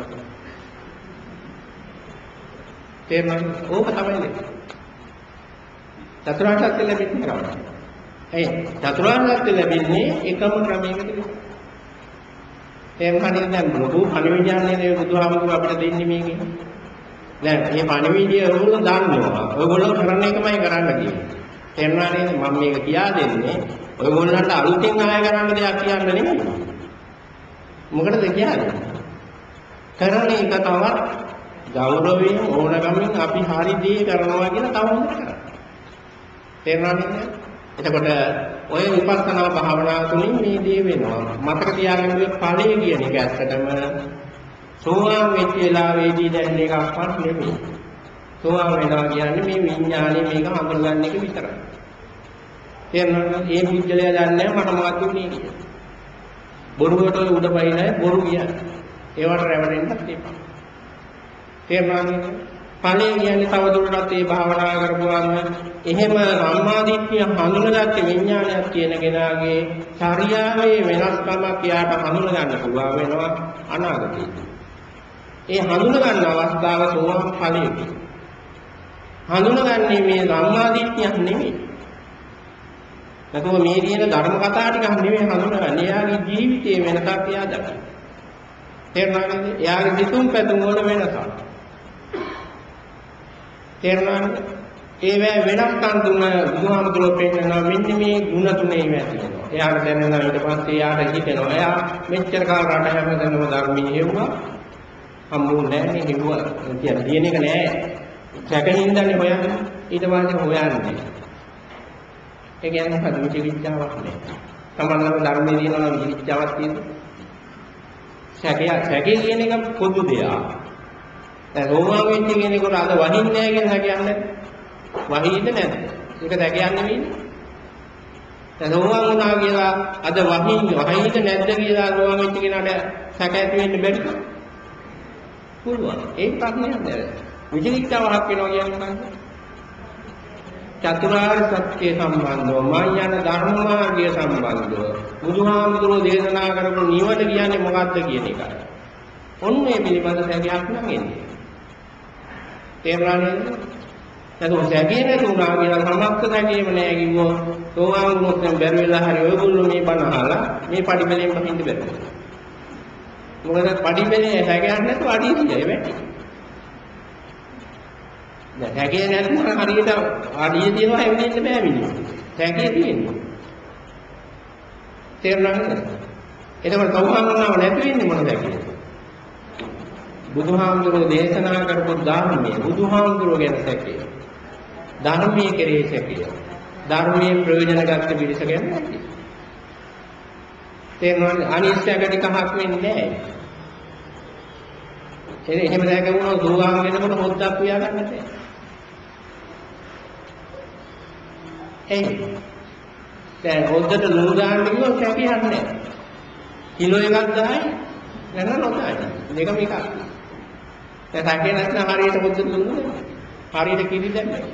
තේරුණානේ? ඕක තමයි. චතුරාර්ය සත්‍ය ලැබෙන්නේ කරන්නේ. ඒ චතුරාර්ය සත්‍ය ලැබෙන්නේ එකම ක්‍රමයකට. තේරුණානේ? දැන් ලොකු පණිවිඩයන්නේ බුදුහාමුදුරුවෝ අපිට දෙන්නේ මේකේ. දැන් මේ පණිවිඩය ඔයගොල්ලෝ දන්නවා. ඔයගොල්ලෝ කරන එකමයි කරන්න කියන්නේ. තේරුණා නේද? මම මේක කියා දෙන්නේ ඔයගොල්ලන්ට අලුතෙන් ආය කරන්න දෙයක් කියන්න නෙමෙයි. මොකටද කියන්නේ? කරන එක තවත් ගෞරවයෙන් ඕනගමින් අපි හරි දේ කරනවා කියලා තව හොඳට කරන්න. තේරුණා නේද? එතකොට ඔය විපස්සනා භාවනාව තුළින් මේ දේ වෙනවා. මතක තියාගන්න ඕනේ ඵලය කියන එක ඇත්තටම සෝවාන් වෙච්ච වෙලාවේදී දැන් එකක්වත් නෙමෙයි. සෝවාන් වෙනවා කියන්නේ මේ විඥානේ මේක හඳුනගන්න එක විතරයි. තේරුණාද? මේ පුජ්‍යලයා දන්නේ මට මොකක්ද උනේ කියලා. බොරුවට උඩ පයින්නයි බොරු කියන්නේ. ඒවට රැවටෙන්නත් එපා. තේරුණාද? ඵලය කියන්නේ තව දුරටත් මේ භාවනා කරපුවාම එහෙම සම්මාදිට්ඨිය හඳුනගත්ත විඥානයක් කියන කෙනාගේ චර්යාවේ වෙනස්කමක් යාට හඳුන ගන්න පුළුවන් වෙනවා අනාගතයේදී. ඒ හඳුන ගන්න අවස්ථාව සෝවාන් ඵලයේදී. හඳුනගන්නේ මේ සම්මාදිට්ඨියක් නෙමෙයි. නැතුව මේ කියන ධර්ම කතා ටිකක් නෙමෙයි හඳුනගන්නේ. එයාගේ ජීවිතයේ වෙනසක් එයා දකිනවා. තේරුණාද? එයාගේ සිතුම් පැතුම් වල වෙනසක්. තේරුණාද? ඒ වෙනස්කම් තුන බුදුහාමුදුරුවෝ පෙන්නනවා මෙන්න මේ ಗುಣ තුනේ වැටෙනවා. එයාට දැනෙනවා ඊට පස්සේ එයාට හිතෙනවා. එයා මෙච්චර කාල රට හැමදැනම ධර්මයේ හෙව්වා. හම්බුනේ නැහැ නේ හෙව්වා. කියන්නේ දින එක නෑ. සැකහින්දන්නේ හොයන්නේ. ඊට පස්සේ හොයන්නේ. ඒ කියන්නේ මොකද විචිකිච්ඡාවක් නෑ. තමන්නම ධර්මයේ දිනන විචිකිච්ඡාවක් තියෙනවා. සැකේ කියන එක පොදු දෙයක්. දැන් රෝමාව වෙච්ච කෙනෙකුට අද වහින්නේ නැහැ කියන හැකියන්නේ වහින්ද නැද්ද? ඒක දැකයක් නෙවෙයි. දැන් රෝමාව වුණා කියලා අද වහින්ද නැද්ද කියලා රෝමාව වෙච්ච කෙනාට සැක ඇති වෙන්න බැරිද? පුළුවන්. ඒක ප්‍රශ්නයක් නෑ. විචිකිච්ඡාවක් වෙනවා කියන්නේ මොකක්ද? චතුරාර්ය සත්‍ය සම්බන්ධව මායන ධර්ම මාර්ගය සම්බන්ධව බුදුහාමුදුරෝ දේශනා කරපු නිවන කියන්නේ මොකක්ද කියන එකයි. ඔන්න මේ පිළිබඳ සැකයක් නම් එන්නේ. තේරුණා නේද? එතකොට සැකේ නැතුණා කියලා සමස්ත සැකේම නෑ කිව්වොත් සෝවාන් වුණොත් දැන් බැරි වෙලා හරි ඔයගොල්ලෝ මේ බණ අහලා මේ පඩිපෙලෙන් බහින්න බැහැ. මොකද පඩිපෙලේ සැකයක් නැතුව අඩිය තියයි වැටි. දැන් සැකේ නැත්නම් හරියට අඩිය තියනවා හැවෙන්න බෑ මිනිස්සු. සැකේ තියෙන්නේ. තේරුණා නේද? එතකොට සෝවාන් වුණාම නැති වෙන්නේ මොන සැකේද? බුදුහාමුදුරෝ දේශනා කරපු ධර්මයේ බුදුහාමුදුරෝ ගැන සැකය. ධර්මයේ කෙරෙහි සැකය. ධර්මයේ ප්‍රයෝජන ගන්න පිළිස ගැන සැකය. තේරුණාද? අනිත්‍යකට කහක් වෙන්නේ නැහැ. එහෙම දැක වුණොත් සෝවාන් වෙනකොට හොද්දක් පියා ගන්න නැහැ. එයි. දැන් හොද්දට ලුණු දාන්න කිව්වොත් සැකයක් නැහැ. කිලෝ එකක් 10යි නැත්නම් නොදායි. දෙකම එකක්. දැන් සැකේ නැත්නම් හරියට හොද්දට ලුණු හරියට කිරි දැම්මේ.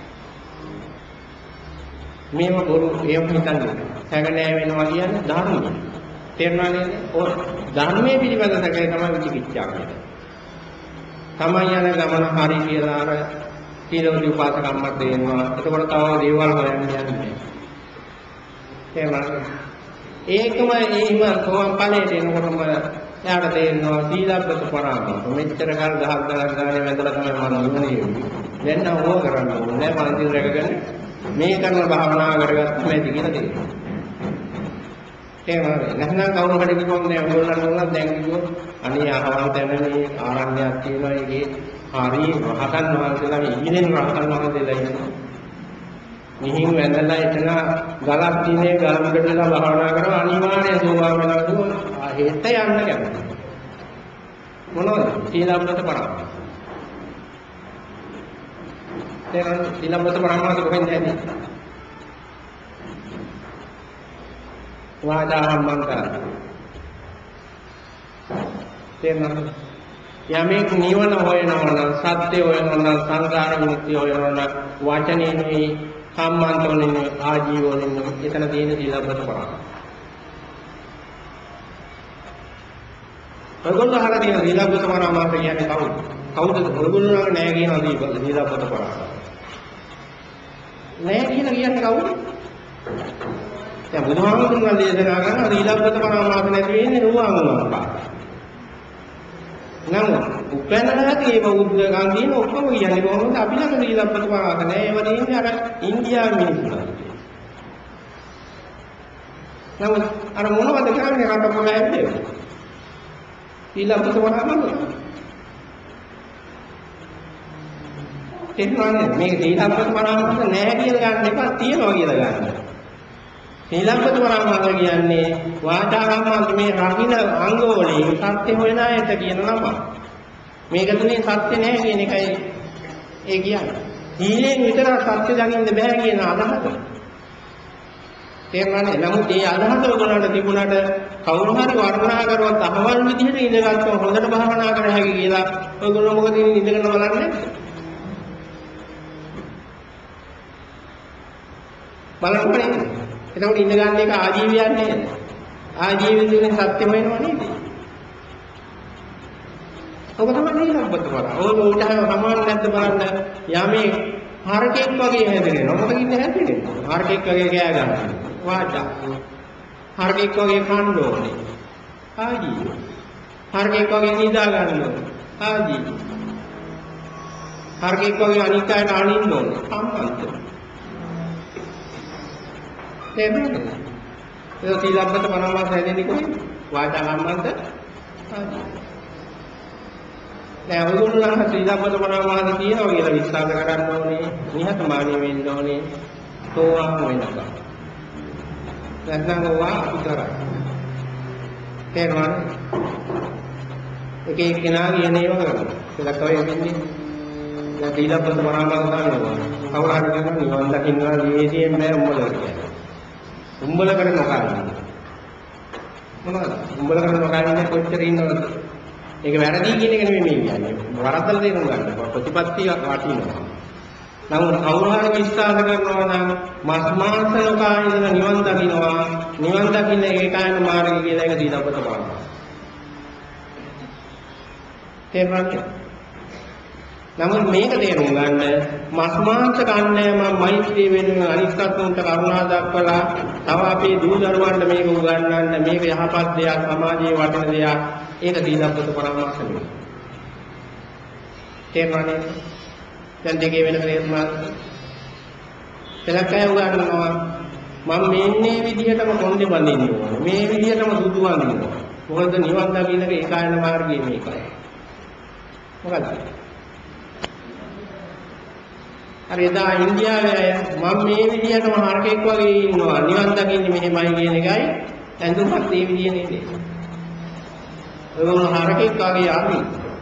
මේව බොරු ඒව හිතන්නේ. සැක නැහැ වෙනවා කියන්නේ ධර්මය. තේරුණා නේද? ඔය ධර්මයේ පිළිබඳ සැකේ තමයි විචිකිච්ඡා කියන්නේ. තමයි යන ගමන හරි කියලා අර සීලෝදී උපාසකම්මත් දෙනවා. එතකොට තව දේවල් හොයන්න යන්නේ. තේරුණාද? ඒකම එහෙම සෝවාන් ඵලයට එනකොටම එයාට තේරෙනවා සීලබ්බත පරාමාස. මෙච්චර කාල දහස් ගණන් ගානේ වැඳලා තමයි මම ඉන්නේ. දැන් නම් ඕක කරන්න ඕනේ. මම සීල රැකගෙන මේ කරන භාවනා කරගත්තම ඇති කියලා තේරෙනවා. තේරුණාද? නැත්නම් කවුරු හරි කිව්වොත් නෑ ඔයගොල්ලන්ට දැන් කිව්වොත් අනේ අහවල් තැන මේ ආරණ්‍යයක් තියෙනවා ඒකේ හරි රහතන් වහන්සේලා ඉන්නේ රහතන් වහන්සේලා ඉන්නවා. මිහින් වැඳලා එතන ගලක් තියෙනේ ගලකට වෙලා භාවනා කරනවා අනිවාර්යයෙන් සෝවාන් වෙනවා කිව්වොත් හෙට යන්න කැමති. මොනවද? සීලබ්බත පරාමාස. දැන් සීලබ්බත පරාමාස කොහෙන්ද ඇන්නේ? වාදාහම් මන්තර. තේරෙනවද? යමෙක් නිවන හොයනවා නම් සත්‍ය හොයනවා නම් සංසාර මුක්තිය හොයනවා නම් වචනේනේ සම්මාන්තෝනේ ආජීවෝනේ එතන තියෙන සීලබ්බත පරාස. ඔයගොල්ලෝ අහලා තියෙන සීලබ්බත පරාමාස කියන්නේ කවුද? කවුද ඔයගොල්ලෝ නම් නෑ කියන සීලබ්බත පරාස. නෑ කියලා කියන්නේ කවුද? දැන් බුදුහාමුදුරුවෝ දේශනා කරන සීලබ්බත පරාමාස නැති වෙන්නේ නුවාංගුණක් පාට. නමුත් උපැන්නලා තියෙන බෞද්ධකම් තියෙන ඔක්කොම කියන්නේ කොහොමද අපි ළඟ සීලබ්බත පරාස නැහැ ඒව තියෙන්නේ අර ඉන්දියානු මිනිස්සුලා. නමුත් අර මොනවද කරන්නේ රට පොළ ඇද්දේ? සීලබ්බත පරාස එන්නේ මේක සීලබ්බත පරාස නැහැ කියලා ගන්න එපා තියනවා කියලා ගන්න. සීලබ්බත පරාස කියන්නේ වාචාකම්මන්ත මේ රකින්න අංගවලින් සත්‍ය හොයන අයට කියන නම. මේක තුනේ සත්‍ය නැහැ කියන එකයි ඒ කියන්නේ. සීලෙන් විතර සත්‍ය දකින්න බෑ කියන අදහස. තේරුණානේ? නමුත් මේ අදහස ඔයගොල්ලන්ට තිබුණාට කවුරු හරි වර්ණනා කරුවත් අහවල් විදිහට ඉඳගත්තු හොඳට භාවනා කර හැකි කියලා ඔයගොල්ලෝ මොකද ඉඳගෙන බලන්නේ? බලන්න. එතකොට ඉඳ ගන්න එක ආජීවයක් නේද? ආජීවයෙන් සත්‍ය වෙනව නේද? ඔබ තමයි සම්බන්ධ කරා. ඕක උටහව සමාන නැද්ද බලන්න. යමේ හරකෙක් වගේ හැදෙනවා. මොකද ඉන්නේ හැදෙන්නේ? හරකෙක් වගේ කෑ ගන්නවා. වාචා. හරකෙක් වගේ කන්න ඕනේ. ආජීව. හරකෙක් වගේ නිදා ගන්න ඕනේ. ආජීව. හරකෙක් වගේ අනිත් අයට අනින්න ඕනේ. සම්බන්ධ. තේරුණාද? ඒ සීලබ්බත පරාමාස හැදෙන්නේ කොහෙද? වාචා කම්මන්ත ආදී. දැන් ඔයගොල්ලෝ නම් සීලබ්බත පරාමාස කියනවා කියලා විශ්වාස කරන්න ඕනේ. නිහතමානී වෙන්න ඕනේ. සෝවාන් වෙනවා. නැත්නම් ඕවා උතරයි. තේරුණාද? එක එක්කෙනා කියන ඒවා කරනවා. ඒකට ඔය වෙන්නේ දැන් සීලබ්බත පරාමාස ගන්නවා. කවුරු හරි කියනවා නිවන් දකින්නවා විශේෂයෙන් නෑ උඹලා කියන්නේ. උඹලකට නොකරන්නේ මොනවද? උඹලකට නොකරන්නේ කොච්චර ඉන්නවද? ඒක වැරදි කියන එක නෙමෙයි මේ කියන්නේ. වරදලා තේරුම් ගන්න. ප්‍රතිපත්තිය වටිනවා. නමුත් කවුරු හරි විශ්වාස කරනවා නම් මස් මාංශ ලෝකයන් නිවන් දකින්නවා. නිවන් දකින්න ඒකායන මාර්ගය කියලා එක සීලබ්බත පරාමාස. තේරුණාද? නමුත් මේක තේරුම් ගන්න මස් මාංශ කන්නේ මම මෛත්‍රී වෙනුවෙන් අනිත්‍යත්වයට කරුණා දක්වලා තව අපේ දූ දරුවන්ට මේක උගන්වන්න මේක යහපත් දෙයක් සමාජයේ වටින දෙයක් ඒක සීලබ්බත පරාමාස නෙවෙයි. තේරුණානේ? දැන් දෙකේ වෙනස තේරුණාද? එලක්කය උගන්වනවා මම මේ විදිහටම කොණ්ඩේ බඳින්න ඕනේ. මේ විදිහටම සුදු වඳින්න ඕනේ. මොකද නිවන් දකින්න ඒකායන මාර්ගය මේකයි. මොකද අර එදා ඉන්දියාවේ අය මම මේ විදිහටම හරකෙක් වගේ ඉන්නවා නිවන් දකින්නේ මෙහෙමයි කියන එකයි ඇඳුමත් මේ විදිහ නේද? ඒගොල්ලෝ හරකෙක් වගේ ආවි.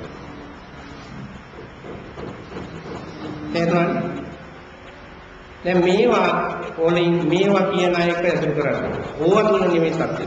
තේරුණාද? දැන් මේවා වලින් මේවා කියන එක ඇසුරු කරන්නේ. ඕවා තුන නෙමෙයි සත්‍ය.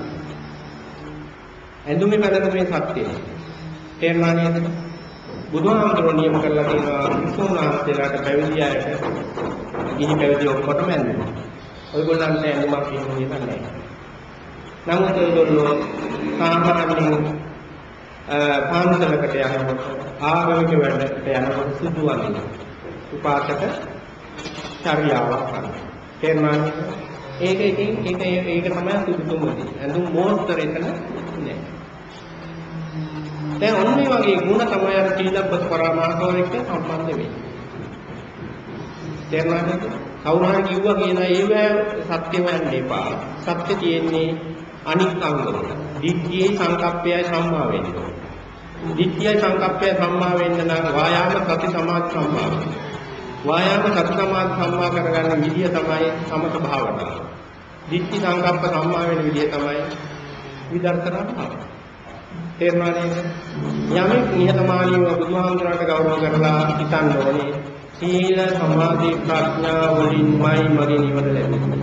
ඇඳුමේ පැදගමේ සත්‍යය. තේරුණා නේද? බුදුහාමුදුරුවෝ නියම කරලා තියෙනවා විසුණුහන්සේලාට පැවිදි අයට ගිහි පැවිදි ඔක්කොටම ඇඳුම. ඔයගොල්ලන්ට ඇඳුමක් කියන්නේ නැහැ. නමුත් ඔයගොල්ලෝ සාමාන්‍යයෙන් පාන්සලකට යනකොට ආගමික වැඩකට යනකොට සුදු වඳිනවා. උපාසක චර්යාවක් කරනවා. තේරුණාද? ඒක ඉතින් ඒක තමයි සුදුසුමදී. ඇඳුම් මෝස්තර එතන නෑ. දැන් ඔන්න මේ වගේ ಗುಣ තමයි අර සීලබ්බත පරාමාසෝ එක්ක සම්බන්ධ වෙන්නේ. තේරුණාද? කවුරු හරි කිව්වා කියන ඒව සත්‍ය වෙන්න එපා. සත්‍ය තියෙන්නේ අනිත් අංගවල. දිට්ඨියේ සංකප්පයයි සම්මා වෙන්න ඕනේ. දිට්ඨියයි සංකප්පයයි සම්මා වෙන්න නම් වායාම සති සමාධි සම්මා වෙන්න. වායාම සති සමාධි සම්මා කරගන්න විදිය තමයි සමත භාවනාව. දිට්ඨි සංකප්ප සම්මා වෙන විදිය තමයි විදර්ශනා භාවනාව. තේරුණාද? යමෙක් නිහතමානීව බුදුහාමුදුරන්ට ගෞරව කරලා හිතන්න ඕනේ සීල සමාධි ප්‍රඥා වලින්මයි මගේ නිවන ලැබෙන්නේ.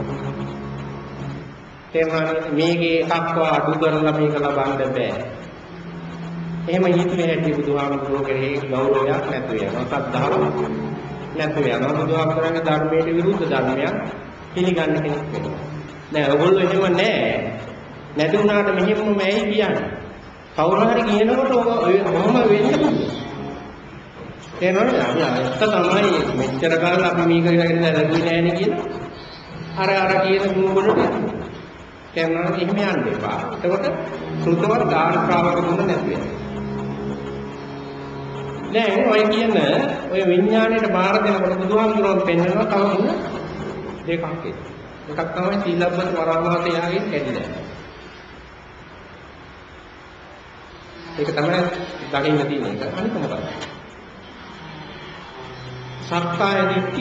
තේරුණාද? මේකේ එකක්ව අඩු කරලා මේක ලබන්න බෑ. එහෙම හිතුවේ හැටි බුදුහාමුදුරුවෝ කෙරෙහි ගෞරවයක් නැතු වෙනවා. සද්ධාාවක් නැතු වෙනවා. බුදුහාමුදුරන්ගේ ධර්මයට විරුද්ධ ධර්මයක් පිළිගන්න කෙනෙක් වෙනවා. නෑ ඔයගොල්ලෝ එහෙම නෑ. නැති වුණාට මෙහෙමම ඇයි කියන්නේ? කවුරු හරි කියනකොට ඔහොම වෙන්න පුළුවන්. තේරෙනවද? ඒක තමයි මෙච්චර කාලෙ අපි මේක ඉගෙන ගන්නේ නෑනේ කියලා. අර කියන ගුණවලට තේරෙනවද? එහෙම යන්න එපා. එතකොට සෘතවත් දාන ශ්‍රාවක ගුණ නැති වෙනවා. දැන් ඔය කියන ඔය විඥාණයට බාර දෙනකොට බුදුහාමුදුරුවෝ පෙන්වනවා තව ගුණ දෙකක් කියලා. එකක් තමයි සීලබ්බත පරාමාස යාගයෙන් කැඩිලා. ඒක තමයි දකින්න තියෙන එක. අනිත් මොකක්ද? සක්කාය දිට්ඨි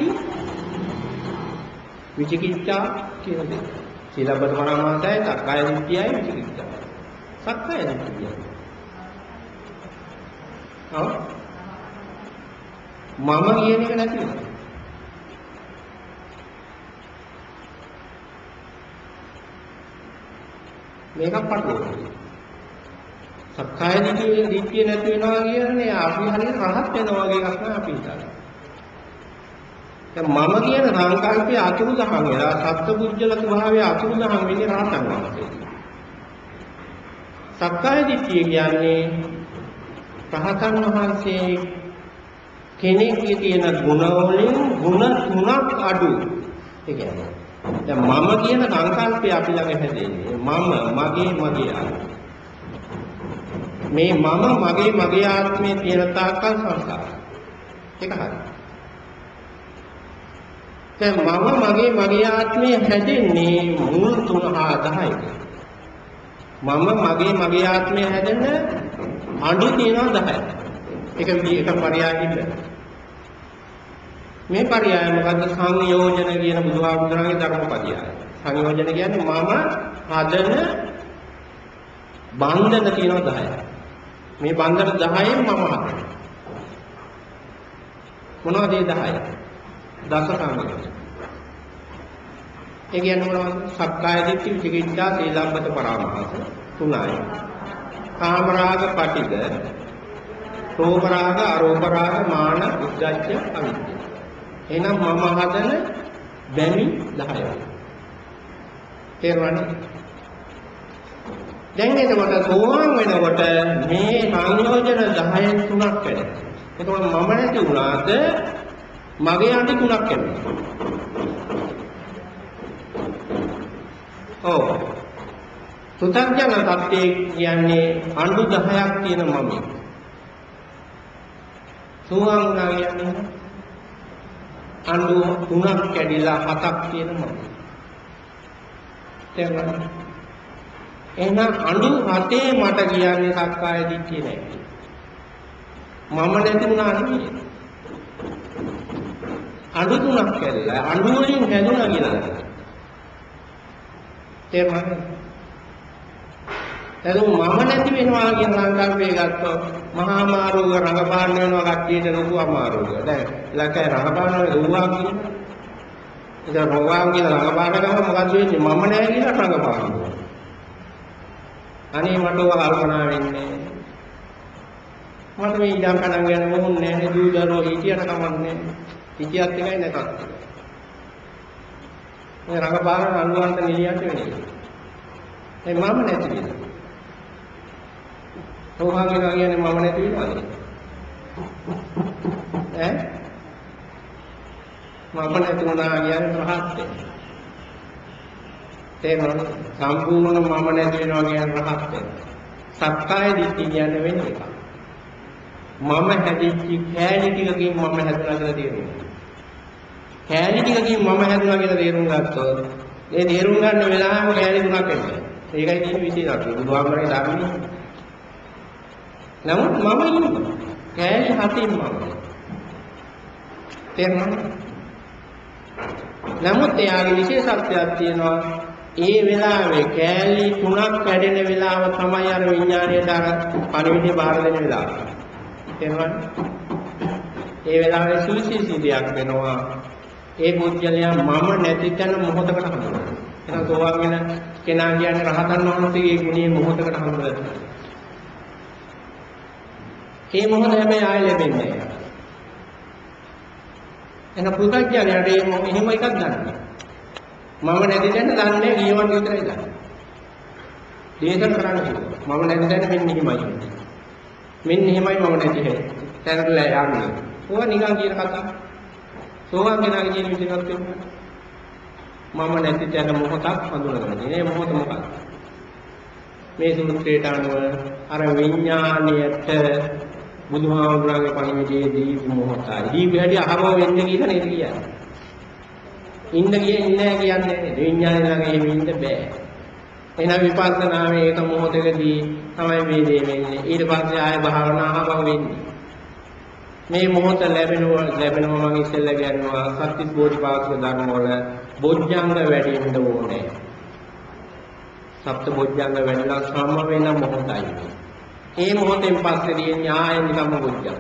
විචිකිච්ඡා කියන දේ. සීලබ්බත පරාමාසයයි සක්කාය දිට්ඨියයි විචිකිච්ඡා. සක්කාය දිට්ඨිය. මම කියන එක නැති වෙනවා. මේකක් පටලවනවා. සක්කාය දිට්ඨිය නැති වෙනවා කියන්නේ අපි හරියට රහත් වෙනවා වගේ එකක් නෑ අපි හිතන්නේ. දැන් මම කියන සංකල්පය අතුරුදහන් වෙලා සත්පුජ්‍යල ස්වභාවය අතුරුදහන් වෙන්නේ රහතන් වහන්සේ. සක්කාය දිට්ඨිය කියන්නේ රහතන් වහන්සේ කෙනෙක්ගේ තියෙන ගුණ වලින් ගුණ 3ක් අඩු. ඒ කියන්නේ දැන් මම කියන සංකල්පය අපි ළඟ හැදෙන්නේ මම මගේ ආත්මය. මේ මම මගේ ආත්මයේ තියෙන තාක්කල් සංස්කාර. ඒක හරි. දැන් මම මගේ ආත්මයේ හැදෙන්නේ මුල් 3 හා 10ක. මම මගේ ආත්මයේ හැදෙන්න අඩු තියෙනවා 10. එක පරයයකින් මේ පරයය මොකද්ද? සංයෝජන කියන බුදුහාමුදුරන්ගේ ධර්මපදයයි. සංයෝජන කියන්නේ මම හදන බන්ධන තියෙනවා 10ක්. මේ බන්ධන 10න් මම හදනවා. මොනවද මේ 10? දස සංයෝජන. ඒ කියන්නේ මොනවද? සක්කාය දිට්ඨි විචිකිච්ඡා සීලබ්බත පරාමාස 3යි. කාමරාග පටිඝ රූප රාග අරූප රාග මාන උද්ධච්ච අවිද්‍ය. එහෙනම් මම හදන බැමි 10යි. තේරුණාද? දැන් එතකොට සෝවාන් වෙනකොට මේ සංයෝජන 10න් 3ක් වෙනවා. එතකොට මම නැති වුණාද මගේ අඩි 3ක් වෙනවා. ඔව්. පුතග්ජන තත්ත්වයේ කියන්නේ අඬු 10ක් තියෙන මම. සෝවාන් වුණා කියන්නේ අඬු 3ක් කැඩිලා 7ක් තියෙන මම. තේරුණාද? එහෙනම් අඬු 7 මට කියන්නේ සක්කාය දිට්ඨිය නෑ. මම නැති වුණා නෙවෙයි. අඬු 3ක් කැඩිලා අඬු වලින් හැදුණා කියලා. තේරුණාද? එතකොට මම නැති වෙනවා කියන සංකල්පය ගත්තොත් මහා මාරෝග රඟපාන්න වෙනවා කට්ටියට ලොකු අමාරුවක්. දැන් ලකේ රඟපානවා දුවා කියන. ඉතින් රෝවාන් කියලා රඟපාන ගම මොකද වෙන්නේ? මම නැහැ කියලා රඟපානවා. අනේ මට ඔය කල්පනා වෙන්නේ. මට මේ ඉඩම් කඩම් ගැන මොන්නේ නැහැ දූදරෝ හිටියට කමන්නේ. හිටියත් එකයි නැතත්. මේ රඟපාන අනුවන්ත නිලියට වෙන්නේ. ඒ මම නැති වෙනවා. සෝභාග්‍ය කියන්නේ මම නැති වෙනවද? මම නැති වුණා කියන්නේ රහත් වෙනවා. තේරෙනවද? සම්පූර්ණ මම නැති වෙනවා කියන්නේ රහත් වෙනවා. සක්කාය දිට්ඨිය කියන්නේ වෙන්නේ එක. මම හැදිච්ච කෑලි ටිකකින් මම හැදුනා කියලා තේරුම්. කෑලි ටිකකින් මම හැදුනා කියලා තේරුම් ගත්තොත් ඒ තේරුම් ගන්න වෙලාවම කෑලි 3ක් වෙනවා. ඒකයි තියෙන විශේෂත්වය. බුදුහාමරේ ධර්මයේ නමුත් මම ඉන්නවා. කෑලි 7න් මම. තේරුණාද? නමුත් එයාගේ විශේෂත්වයක් තියෙනවා. ඒ වෙලාවේ කෑලි 3ක් වැඩෙන වෙලාව තමයි අර විඥාණයට අර පණිවිඩය බාර දෙන වෙලාව. තේරුණාද? ඒ වෙලාවේ සුවිශේෂී දෙයක් වෙනවා. ඒ පුජ්‍යලයා මම නැති තැන මොහොතකට හඳුනනවා. එහෙනම් සෝවාන් වෙන කෙනා කියන්නේ රහතන් වහන්සේගේ ගුණයේ මොහොතකට හඳුනනවා. ඒ මොහොත හැබැයි ආයෙ ලැබෙන්නේ නැහැ. එන පුදුජානයට එහෙම එකක් ගන්න. මම නැති දැන දන්නේ ගියවන් විතරයි දන්නේ. දේශන කරන්න කිව්වා. මම නැති දැන මෙන්න එහෙමයි. මෙන්න එහෙමයි මම නැති හැටි. දැනටලා යන්නේ. ඕවා නිකන් කියන කතා. සෝවාන් කෙනාගේ කියන විදිහකට කියනවා. මම නැති දැන මොහොතක් හඳුනගන්න. මේ මොහොත මොකක්ද? මේ සූත්‍රයට අනුව අර විඥාණයට බුදුහාමුදුරන්ගේ පණිවිඩයේදී මොහොතයි. දීපු හැටි අහම වෙන්න කියලා නේද කියන්නේ. ඉන්න කියන්නේ කියන්නේ විඥාණය ළඟ එහෙම ඉන්න බෑ. එහෙනම් විපස්සනාවේ ඒක මොහොතකදී තමයි මේ දේ වෙන්නේ. ඊට පස්සේ ආය භාවනාව වෙන්නේ. මේ මොහොත ලැබෙනවා මම ඉස්සෙල්ලා කියනවා සත්‍විස් බෝධිපාක්ෂික ධර්ම වල බොජ්ජංග වැඩි වෙන්න ඕනේ. සප්ත බොජ්ජංග වැඩිලා සම වෙන මොහොතයි. ඒ මොහොතෙන් පස්සේ තියෙන ආයෙ නිකම්ම බොජ්ජංග.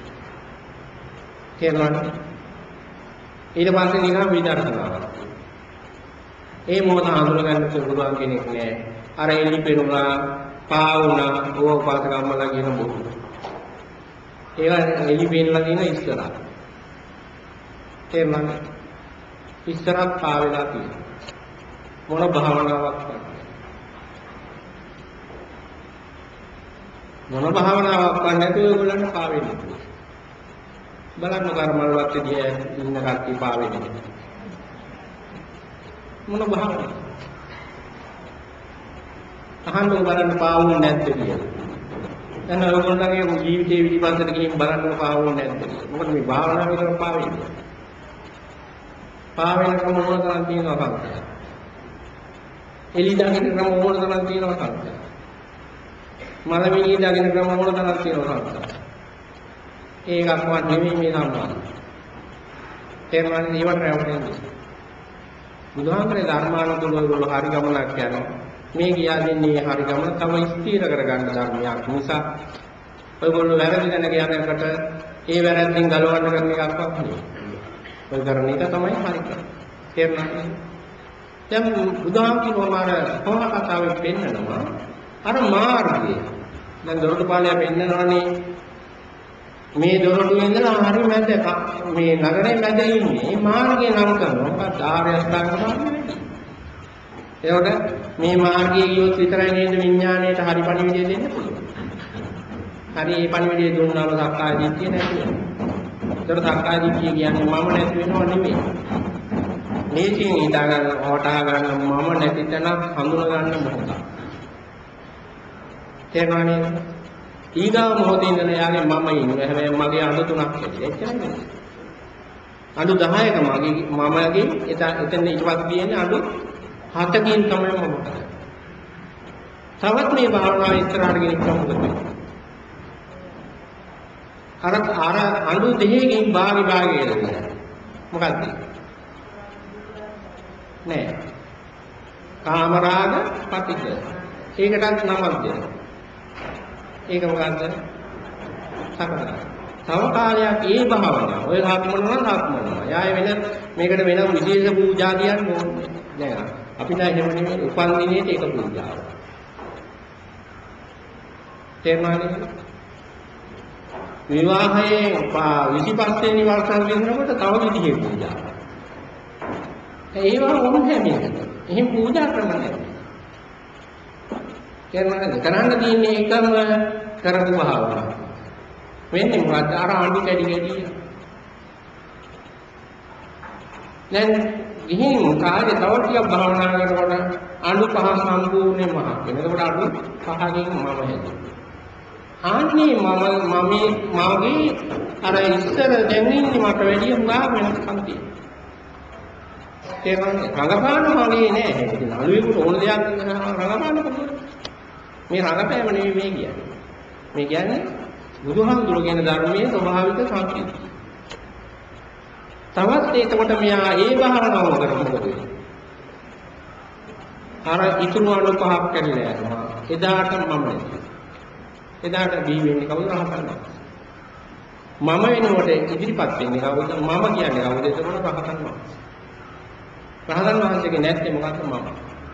තේරුණාද? ඊට පස්සේ නිකම් විදර්ශනාවක්. ඒ මොහොත හඳුනගන්න පුළුවන් කෙනෙක් නෑ. අර එලි පෙරුණා, පාවුණා, ඕපාසකම්මලා කියන බොහෝ. ඒවා එලි පෙන්නලා තියෙන ඉස්සරහ. තේරුණාද? ඉස්සරහ පාවෙලා තියෙනවා. මොන භාවනාවක් කරන්නේ? මොන භාවනාවක් කරන්නේ නැතුව ඒගොල්ලන්ට පාවෙන්නේ. බලන්න කර්මවලත් දිහා ඉන්න කට්ටිය පාවෙන්නේ. මොන භාවනාවක්? අහන්න බලන්න පාවුනේ නැද්ද කියලා. දැන් ඔයගොල්ලන්ගේ ජීවිතේ විදිහට ගිහින් බලන්න පාවුනේ නැද්ද කියලා. මොකද මේ භාවනාව විතර පාවෙන්නේ. පාවෙන ක්‍රම මොන තරම් තියෙනවද කන්ද? එලි දාගෙන ක්‍රම මොන තරම් තියෙනවද කන්ද? මලමිණී දාගෙන ක්‍රම මොන තරම් තියෙනවද කන්ද? ඒකක්වත් නෙමෙයි මේ සම්මාන. තේරුණාද? ඊවට රැවටෙන්නේ. බුදුහාමරේ ධර්මානුකූලව ඒගොල්ලෝ හරි ගමනක් යනවා. මේ ගියා දෙන්නේ හරි ගමන තමයි ස්ථිර කරගන්න ධර්මයක් නිසා ඔයගොල්ලෝ වැරදි දැන යනකොට ඒ වැරද්දෙන් ගලවන්න කරන එකක්වත් නෙවෙයි. ඔය කරන එක තමයි හරි කරන්නේ. තේරුණාද? දැන් බුදුහාම කියනවා කොහොම කතාවෙත් පෙන්නනවා අර මාර්ගය. දැන් දොරටු පාලය පෙන්නනවනේ මේ දොරටුවේ ඉඳලා හරි මැද මේ නගරේ මැද ඉන්නේ. මේ මාර්ගය නම් කරනවා. මොකක්ද ආර්ය අෂ්ටාංග මාර්ගය. ඒකට මේ මාර්ගයේ ගියොත් විතරයි නේද විඥාණයට හරි පණිවිඩය දෙන්න පුළුවන්. හරි මේ පණිවිඩය දුන්නාම සක්කාය දිට්ඨිය නැති වෙනවා. ඒතර සක්කාය දිට්ඨිය කියන්නේ මම නැති වෙනව නෙමෙයි. මේකෙන් ඉඳා ගන්න, හොටා ගන්න මම නැති තැනක් හඳුන ගන්න මොහොත. තේරුණානේ? ඊගාව මොහොතේ ඉඳලා යාගේ මම ඉන්නේ. හැබැයි මගේ අඬ තුනක් ඇති. එච්චරයි. අඬ 10ක මමගේ එතන ඊට පස්සේ තියෙන්නේ අඬ 7කින් තමයි මම කරන්නේ. තවත් මේ භාවනාව ඉස්සරහට ගෙනිච්චම මොකද වෙන්නේ? අර අඬ දෙකකින් භාගය වෙනවා. මොකද්ද? නෑ. කාමරාග පටිඝ. ඒකටත් නමක් දෙනවා. ඒක මොකද්ද? සකදා. තව කාලයක් ඒ භාවනාව. ඔය ආත්මනවා. යාය වෙන මේකට වෙන විශේෂ පූජා කියන්නේ ඕනේ. නෑ. අපි නෑ එහෙම නෙමෙයි උපන් දිනේට ඒක පූජාව. තේරුණාද? විවාහයේ 25 වෙනි වර්ෂය වෙනකොට තව විදිහේ පූජාවක්. ඒවා ඕනේ මේකට. එහෙම පූජා කරන්නේ. තේරුණාද? කරන්න තියෙන්නේ එකම කරපු භාවනාව. වෙන්නේ මොකද්ද? අර අඬු කැඩි කැඩි. දැන් ගිහින් කාර්ය තව ටිකක් භාවනා කරනකොට අඬු පහ සම්පූර්ණයෙන්ම මහක් වෙනවා. එතකොට අඬු පහකින් මම හැදෙනවා. ආන්නේ මගේ අර ඉස්සර දැනෙන්නේ මට වැඩිය හුඟා වෙනස්කම් තියෙනවා. රඟපාන වගේ නෑ. ඉතින් අලුවෙකුට ඕන දෙයක් රඟපාන කොහොමද? මේ රඟපෑම නෙමෙයි මේ කියන්නේ. මේ කියන්නේ බුදුහාමුදුරුවෝ කියන ධර්මයේ ස්වභාවික සංකේතය. තවත් ඒකට මෙයා ඒ භාවනාව කරනකොට අර ඉතුරු අණු පහක් කැඩලා යනවා. එදාට මම එදාට බී වෙන්නේ කවුද? රහතන් වහන්සේ. මම වෙනකොට ඉදිරිපත් වෙන්නේ කවුද? මම කියන්නේ කවුද? එතකොට රහතන් වහන්සේ. රහතන් වහන්සේගේ නැත්තේ මොකක්ද?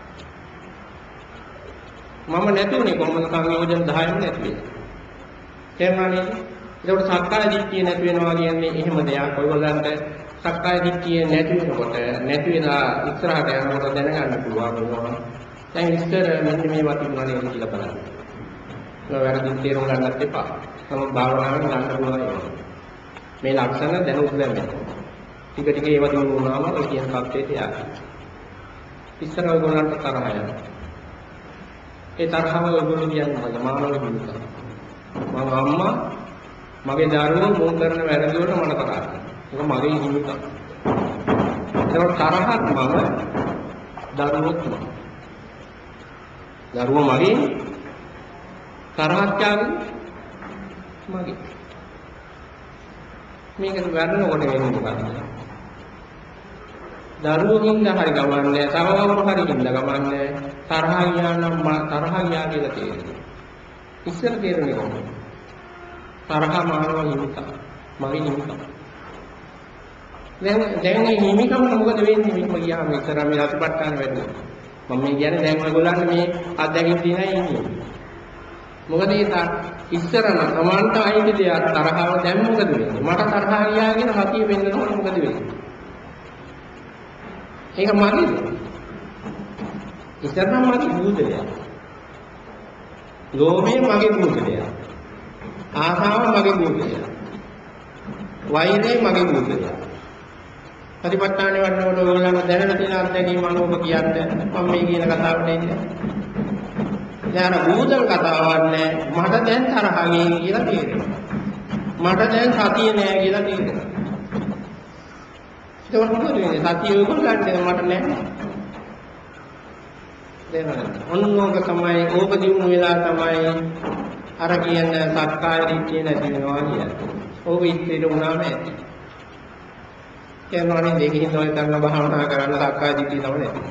මම නැතුනේ කොහොමද සංයෝජන 10ම නැති වෙන්නේ. තේරුණානේ? ඒකට සක්කාය දිට්ඨිය නැති වෙනවා කියන්නේ එහෙම දෙයක්. ඔයගොල්ලන්ට සක්කාය දිට්ඨිය නැති වෙනකොට නැති වෙලා ඉස්සරහට යනකොට දැනගන්න පුළුවන් වෙනවා. දැන් ඉස්සර මෙන්න මේවා තිබුණා නේද කියලා බලන්න. ඒක වැරදි තේරුම් ගන්නත් එපා. නමුත් භාවනාවෙන් ගන්න පුළුවන් ඒවා. මේ ලක්ෂණ දැනුත් ලැබෙනවා. ටික ටික ඒවා දිනු වුණාම ඔය කියන කප්පේට යනවා. ඉස්සර ඔයගොල්ලන්ට තරහ යනවා. ඒ තරහව ඔයගොල්ලෝ කියන්නේ මානව හිමිකම්. මම අම්මා මගේ දරුවෝ මොන් කරන වැරදි වලට මම තරහ යනවා. ඒක මගේ හිමිකම්. ඒක තරහක් මම දරුවොත් දරුවෝ මගේ තරහක් මගේ මේක ගන්නකොට වෙන්නේ මොකක්ද? දරුවෝකින්ද හරි ගමන්නේ තව කවුරු හරි ඉන්න ගමන්නේ තරහ ගියා නම් තරහ ගියා කියලා තේරෙනවා. ඉස්සර තේරෙන්නේ කොහොමද? තරහ මානව හිමිකම් මගේ හිමිකම්. දැන් මේ හිමිකම මොකද වෙන්නේ? මේක ගියාම ඉස්සර මේ රතුපට්ටාන වැඩිවෙනවා. මම මේ කියන්නේ දැන් ඔයගොල්ලන්ට මේ අත්දැකීම් දිනයි ඉන්නේ. මොකද ඒක ඉස්සරන සමාන්ත අයිති දෙයක් තරහව දැන් මොකද වෙන්නේ? මට තරහ ගියා කියන සතිය වෙන්නකොට මොකද වෙන්නේ? ඒක මගේද? ඉස්සරන මගේ භූතලයක්. ලෝභය මගේ භූතලයක්. ආසාව මගේ භූතලයක්. වෛරය මගේ භූතලයක්. ප්‍රතිපත්තානේ වන්නකොට ඔයගොල්ලන්ට දැනන තියෙන අත්දැකීම් අනුව කියන්නේ මම මේ කියන කතාවට එන්නේ. දැන් භූතල් කතාවක් නෑ මට දැන් තරහ ගියේ කියලා තේරෙනවා. මට දැන් සතිය නෑ කියලා තේරෙනවා. ඒක මොකද වෙන්නේ? සතිය ඔයගොල්ලන්ට මට නෑ. ඔන්නෝක තමයි ඕක දිනු වෙලා තමයි අර කියන සක්කාය දිට්ඨිය නැති වෙනවා කියන්නේ. ඕක ඉස්තර වුණාම ඇති. කියනවානේ දෙකකින් ඔය කරන භාවනා කරන්න සක්කාය දිට්ඨිය තමයි නැති.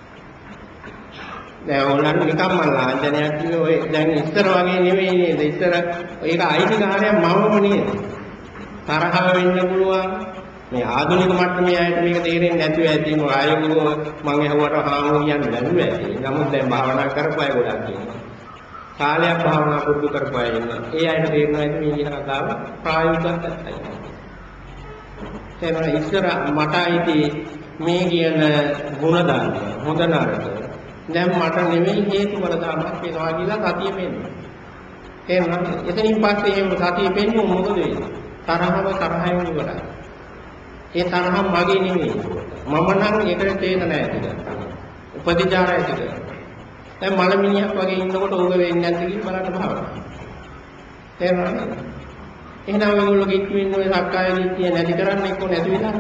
දැන් ඕනනම් නිකම්ම ලාංඡනයක් කිව්වේ ඔය දැන් ඉස්තර වගේ නෙවෙයි නේද? ඉස්තර ඒක අයිතිකාරයක් මමම නේද? තරහව වෙන්න පුළුවන්. මේ ආධුනික මට්ටමේ අයට මේක තේරෙන්නේ නැතුව ඇති මොකද ආයුගෝ මම ඇහුවට හාමෝ කියන්නේ බැලුවා ඇති. නමුත් දැන් භාවනා කරපු අය ගොඩක් ඉන්නවා. කාලයක් භාවනා පුරුදු කරපු අය ඉන්නවා. ඒ අයට තේරෙනවා ඇති මේ කියන කතාව ප්‍රායෝගිකව ඇත්තයි. එතන ඉස්සර මට අයිති මේ කියන ගුණ දාන්න හොඳ නරක දැන් මට නෙමෙයි හේතු වල දාන්නක් වෙනවා කියලා සතිය වෙන්නේ. තේරුණාද? එතනින් පස්සේ එහෙම සතිය වෙන්නේ මොකද වෙන්නේ? තරහව තරහෙන් ඉවරයි. ඒ තරහ මගේ නෙමෙයි. මම නම් ඒකට චේතන ඇතිද? උපදිචාර ඇතිද? දැන් මලමිනියක් වගේ ඉන්නකොට ඕක වෙන්නේ නැද්ද කියලා බලන්න බලන්න. තේරුණාද? එහෙනම් ඔයගොල්ලෝ කිව්වින් ඔය සක්කාය දිට්ඨිය නැති කරන්න එක්ක නැති වෙලා.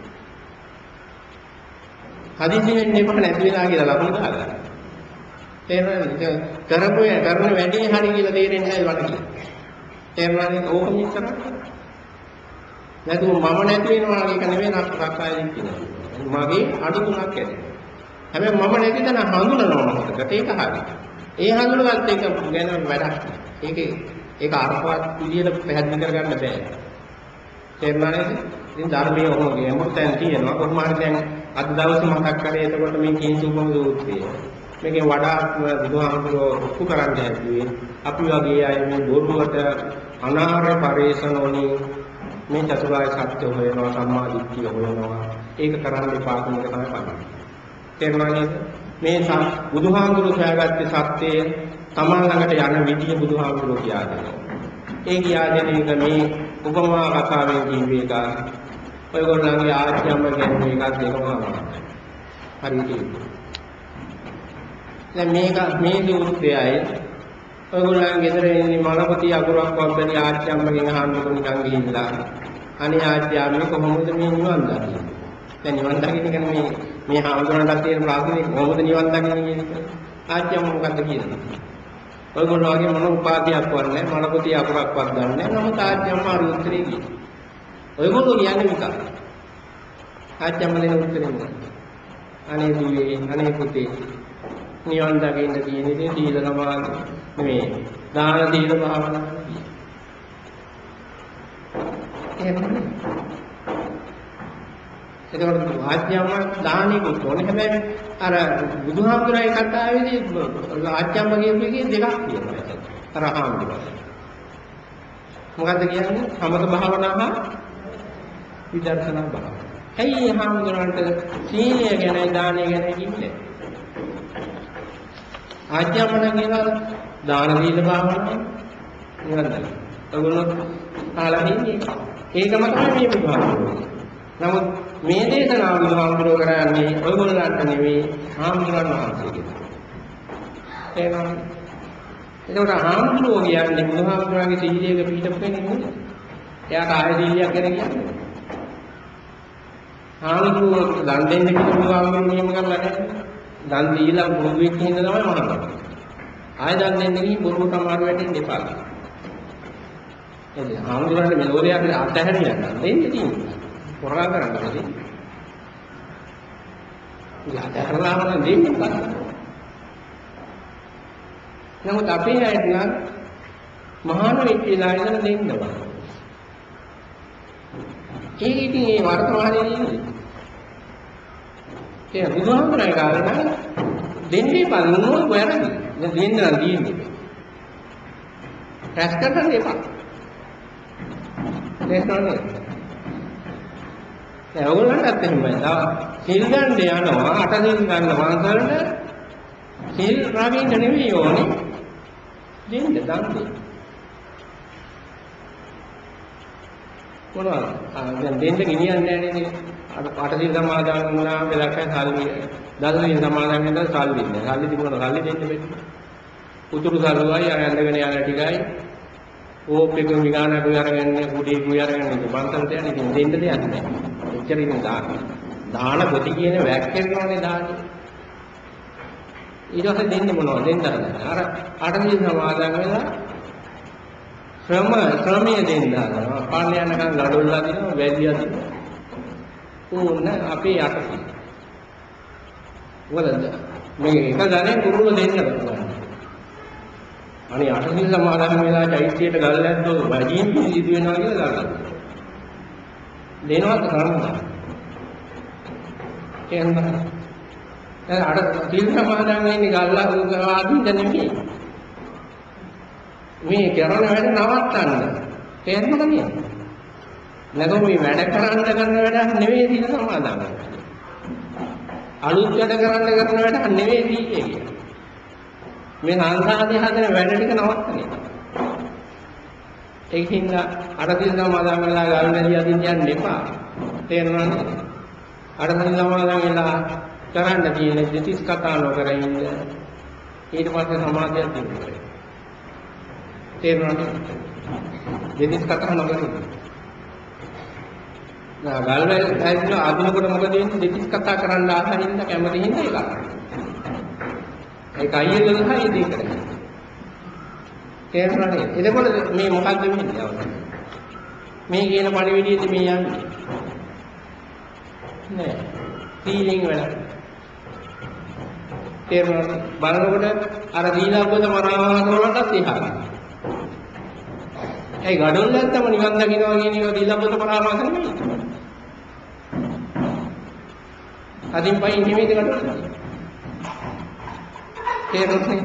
හදිසියෙන් නෙමෙයි නැති වෙලා කියලා ලකුණු දාගන්න. තේරුණාද? කරන වැඩේ හරි කියලා තේරෙන්නේ නැහැ වගේ. තේරුණාද? ඕක මිස් කරන්නේ. නැතුව මම නැති වෙනවා ඒක නෙවෙයි සක්කාය දිට්ඨිය. මගේ අඩුතුනක් ඇති. හැබැයි මම නැති තැන හඳුනනවා මොකටද? ඒක හරි. ඒ හඳුනගත්ත එක ගැන වැඩක්. ඒක අර්ථවත් විදියට පැහැදිලි කරගන්න බෑ. තේරුණා නේද? ඉතින් ධර්මයේ ඔහොම ගැඹුරුතෙන් තියෙනවා. කොහොම හරි දැන් අද දවසේ මතක් කරේ එතකොට මේ කීසුබම සූත්‍රය. මේකේ වඩා බුදුහාමුදුරුවෝ ඔප්පු කරන්න හැදුවේ අපි වගේ අය මේ බොරුවට අනාර්ය පරිශන වලින් මේ චතුරාර්ය සත්‍ය හොයනවා සම්මා දිට්ඨිය හොයනවා. ඒක කරන්න එපා කියන එක තමයි කරන්නේ. තේරුණා නේද? මේ බුදුහාමුදුරුවෝ සෑගත්තේ සත්‍යය තමන් ළඟට යන විදිය බුදුහාමුදුරුවෝ කියා දෙනවා. ඒ කියා දෙන එක මේ උපමා කතාවෙන් කියුවේ එක. ඔයගොල්ලන්ගේ ආශ්‍රයම කියන්නේ එකක් දෙකම හරියට. දැන් මේ සූත්‍රයයි ඔයගොල්ලන් ගෙදර ඉන්නේ මලපති අකුරක් වබ්බලි ආශ්‍රයම්මගෙන් අහන්නකො නිකන් ගිහිල්ලා. අනේ ආශ්‍රයම්මේ කොහොමද මේ නිවන් දකින්නේ? දැන් නිවන් දකින්න කියන්නේ මේ හාමුදුරන්ට තියෙන ප්‍රශ්නේ කොහොමද නිවන් දකින්නේ කියන්නේ? ආශ්‍රයම්ම මොකද්ද කියන්නේ? ඔයගොල්ලෝ වගේ මොන උපාධියක් වන්නේ මලපති අකුරක්වත් ගන්න නැහැ. නමුත් ආච්චිම්ම අර උත්තරේ කියනවා. ඔයගොල්ලෝ කියන්නේ මොකක්ද? ආච්චිම්ම දෙන උත්තරේ මොකක්ද? අනේ දුවේ අනේ පුතේ නිවන් දකින්න තියෙන ඉතින් සීල සමාධි මේ දාන සීල භාවනා එහෙමනේ. ඒකවල ආච්චිම්ම දානෙ කොටෝනේ හැබැයි අර බුදුහාමුදුරේ කතාවේදී ආච්චිම්ම කියපු එකේ දෙකක් තියෙනවා. අර හාමුදුරුවෝ. මොකද්ද කියන්නේ? සමත භාවනාව විදර්ශනා භාවනාව. ඇයි හාමුදුරන්ට සීලය ගැන දානය ගැන කිව්වේ? ආජ්‍යමන කියලා දාන දීල භාවනාව නිවන්දන. ඔයගොල්ලෝ අහලා ඉන්නේ ඒකම තමයි මේ බුදුහාමුදුරුවෝ. නමුත් මේ දේශනාව බුදුහාමුදුරුවෝ කරන්නේ ඔයගොල්ලන්ට නෙවෙයි හාමුදුරන් වහන්සේට. එහෙනම් එතකොට හාමුදුරුවෝ කියන්නේ බුදුහාමුදුරුවන්ගේ සීලයක පිටපු කෙනෙක් නෙවෙයි. එයාට ආය සීලියක් ගැන කියන්නේ. හාමුදුරුවෝ දන් දෙන්න කියලා බුදුහාමුදුරුවෝ නියම කරලා නැහැ. දන් දීලා බොරුවෙක් හින්දා තමයි මහාන. ආය දන් දෙන්න ගිහින් බොරුවට අමාරු වෙටින් එපා. එද හාමුදුරුවන්ට මෙලෝරයක් අතහැරියක් දෙන්න තියෙනවා. කොරා කරන්නේ. අතහැරලාම දෙන්නේ නැහැ. නමුත් අපේ අයට නම් මහාන වෙච්ච වෙලා ඉඳලා දෙන්නවා. ඒක ඉතින් මේ වර්තමානයේ නෙමෙයි. ඒ බුදුහාමුදුරේ කාලේ දෙන්නේ බලනවා වැරදි. දැන් දෙන්න නම් දෙන්නේ. රැස් කරන්න එපා. දෙන්නනේ. ඒ ඕගොල්ලන්ටත් එහෙමයි. සිල් ගන්න යනවා අට සිල් ගන්න වන්සලට සිල් රාගින්න නෙවෙයි ඕනේ. දෙන්න දන් දෙන්න. මොනවද? දැන් දෙන්න ගෙනියන්නේ නැහැ නේද? අර පාඨසිල් සමාදන් වුණා වෙලක් සල්ලි දසසිල් සමාදන් වෙනද සල්ලි දෙන්න. සල්ලි තිබුණා සල්ලි දෙන්න බැහැ. උතුරු සල්ලුවයි අරගෙන යන ටිකයි ඕප් එක විගානක අරගෙන කුඩේ කුයි අරගෙන ඉතින් බන්තලට යන ඉතින් දෙන්න දෙයක් නැහැ. එච්චර ඉතින් දාන පොටි කියන වැක්කේනෝනේ දාන්නේ. ඊට පස්සේ දෙන්නේ මොනවද දෙන්න හදන්නේ? අර පාඨසිල් සමාදන් වෙලා ශ්‍රමය දෙන්න හදනවා. පාන්න යනකම් ගඩොල්ලා දිනවා, වැදියා දිනවා. ඕන අපේ යටි. වලද මේ එක ගණන් කුරුල්ල දෙන්න බෑ. අනේ අටසිල් සමාදන් වෙලා චෛත්‍යයට ගල් ඇද්දෝ වජීන් පිළිදි වෙනවා කියලා ගන්නවා. දෙනවත් කරනවා. එහෙනම් දැන් අර සිල් සමාදන් වෙන්නේ ගල්ලා ආදින්ද නෙමෙයි. මේ කරන වැඩ නවත්තන්න. තේරුණාද නේද? නැගොම මේ වැඩ කරන්න කරන වැඩක් නෙවෙයි සිල් සමාදන් වෙන්නේ. අලුත් වැඩ කරන්න කරන වැඩක් නෙවෙයි සීලය. මේ සංසාරේ හදන වැඩ ටික නවත්තන්නේ. ඒකින්ද අර සිල් සමාදන් වෙලා ගල් නැදී අදින්න යන්න එපා. තේරුණාද? අර සිල් සමාදන් වෙලා කරන්න තියෙන දෙතිස් කතා නොකර ඉන්න. ඊට පස්සේ සමාධියක් තියෙනවා. තේරුණාද? දෙතිස් කතා නොකර ඉන්න. ගල් වැල් ආදිනකොට මොකද වෙන්නේ? දෙතිස් කතා කරන්න ආසනින්ද කැමති හින්දා ඒක. ඒක අයියල ගහයි දෙක කරන්නේ. තේරුණාද? එතකොට මේ මොකද්ද වෙන්නේ? මේ කියන පණිවිඩයේදී මේ යන්නේ. නෑ. සීලෙන් වැඩ. තේරුණාද? බලනකොට අර දීලාපොත මරාවන වලට තියහා. ඒ ගඩොල් නැත්තම නිවන් දකින්නවා කියන එක දීලාපොත මරාවන නෙමෙයි. අදින් පයින් නෙමෙයිද ගඩොල්? තේරුණාද?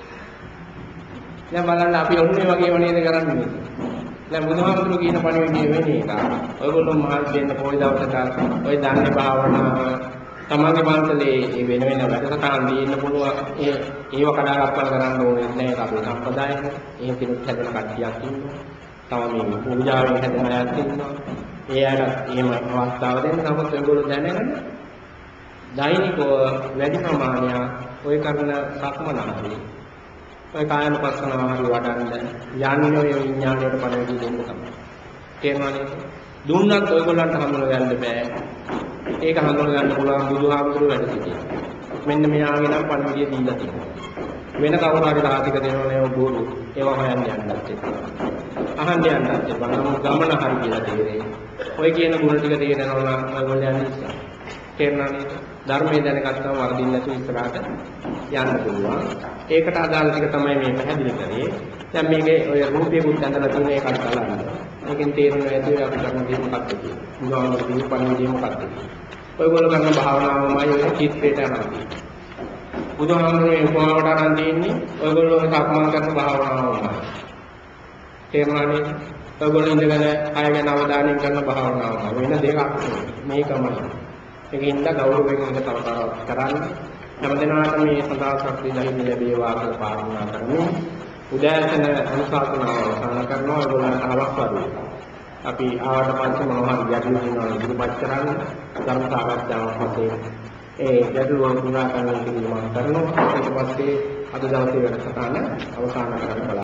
දැන් බලන්න අපි ඔන්නේ වගේම නේද කරන්නේ. දැන් බුදුහාමුදුරුවෝ කියන පණිවිඩය වෙන්නේ එක. ඔයගොල්ලෝ මහත් දෙන්න පොයි දවසට ඔය දන්නේ භාවනාව තමන්ගේ පන්සලේ වෙන වෙන වැඩසටහන් දෙන්න පුළුවන්. ඒව කඩාකප්පල කරන්න ඕනේ නැහැ. ඒක අපේ සම්ප්‍රදායනේ. එහෙම කෙනෙක් හැදෙන කට්ටියක් ඉන්නවා. තව මේ පූජාවෙන් හැදෙන අයත් ඉන්නවා. ඒ අයට එහෙම අවස්ථාව දෙන්න. නමුත් ඔයගොල්ලෝ දැනගන්න දෛනිකව වැඩි ප්‍රමාණයක් ඔය කරන සක්මනාදී ඔය කායනුපස්සනාව හරි වඩන්න යන්නේ ඔය විඥාණයට පණවිඩි දෙන්න තමයි. තේරුණානේ? දුන්නත් ඔයගොල්ලන්ට හඳුනා ගන්න බෑ. ඒක හඳුනා ගන්න පුළුවන් බුදුහාමුදුරුවෝ වැඩ සිටියා. මෙන්න මෙයාගේ නම් පණවිඩිය දීලා තියෙනවා. වෙන කවුරු හරි රාතික දෙනවනේ ඔය බෝරු. ඒවා හොයන්න යන්නත් එපා. අහන්න යන්නත් එපා. නමුත් ගමන හරි කියලා තේරෙයි. ඔය කියන ගුණ ටික තේරෙනවා නම් ඔයගොල්ලෝ යන්නේ ඉස්සර. තේරුණානේ? ධර්මයේ දැනගත්තම වරදින්න නැතුව ඉස්සරහට යන්න පුළුවන්. ඒකට අදාළ ටික තමයි මේ පැහැදිලි කරේ. දැන් මේකේ ඔය රූපේකුත් ඇඳලා තියෙන එකක් බලන්න. මේකෙන් තේරෙනවා ඇති අපි කරන දේ මොකක්ද කියලා. බුදුහාමුදුරුවෝ පණින දේ මොකක්ද කියලා. ඔයගොල්ලෝ කරන භාවනාවමයි ඔය චිත්තේට අරන්. බුදුහාමුදුරුවෝ උපමාවට අරන් දෙන්නේ ඔයගොල්ලෝ සක්මන් කරන භාවනාවමයි. තේරුණානේ? ඔයගොල්ලෝ ඉඳගෙන කය ගැන අවධානය කරන භාවනාව වෙන දෙකක් මේකමයි. ඒකින්ද ගෞරවයෙන් ඉඳ තව තවත් කරන්න. හැමදෙනාටම මේ සදා ශක්තිය ධෛර්යය ලැබේවා කියලා ප්‍රාර්ථනා කරමු. උදෑසන අනුශාසනාව අවසන් කරනවා. ඔයගොල්ලන්ට අවස්ථාව අපි ආවට පස්සේ මොනවා හරි ගැටලු වෙනවා ඉදිරිපත් කරන්න. ධර්ම සාකච්ඡාවක් වශයෙන් ඒ ගැටලුව පුරා කරන්න ඉදිරිපත් කරනවා. ඊට පස්සේ අද දවසේ වැඩසටහන අවසන් කරන්න බලන්න.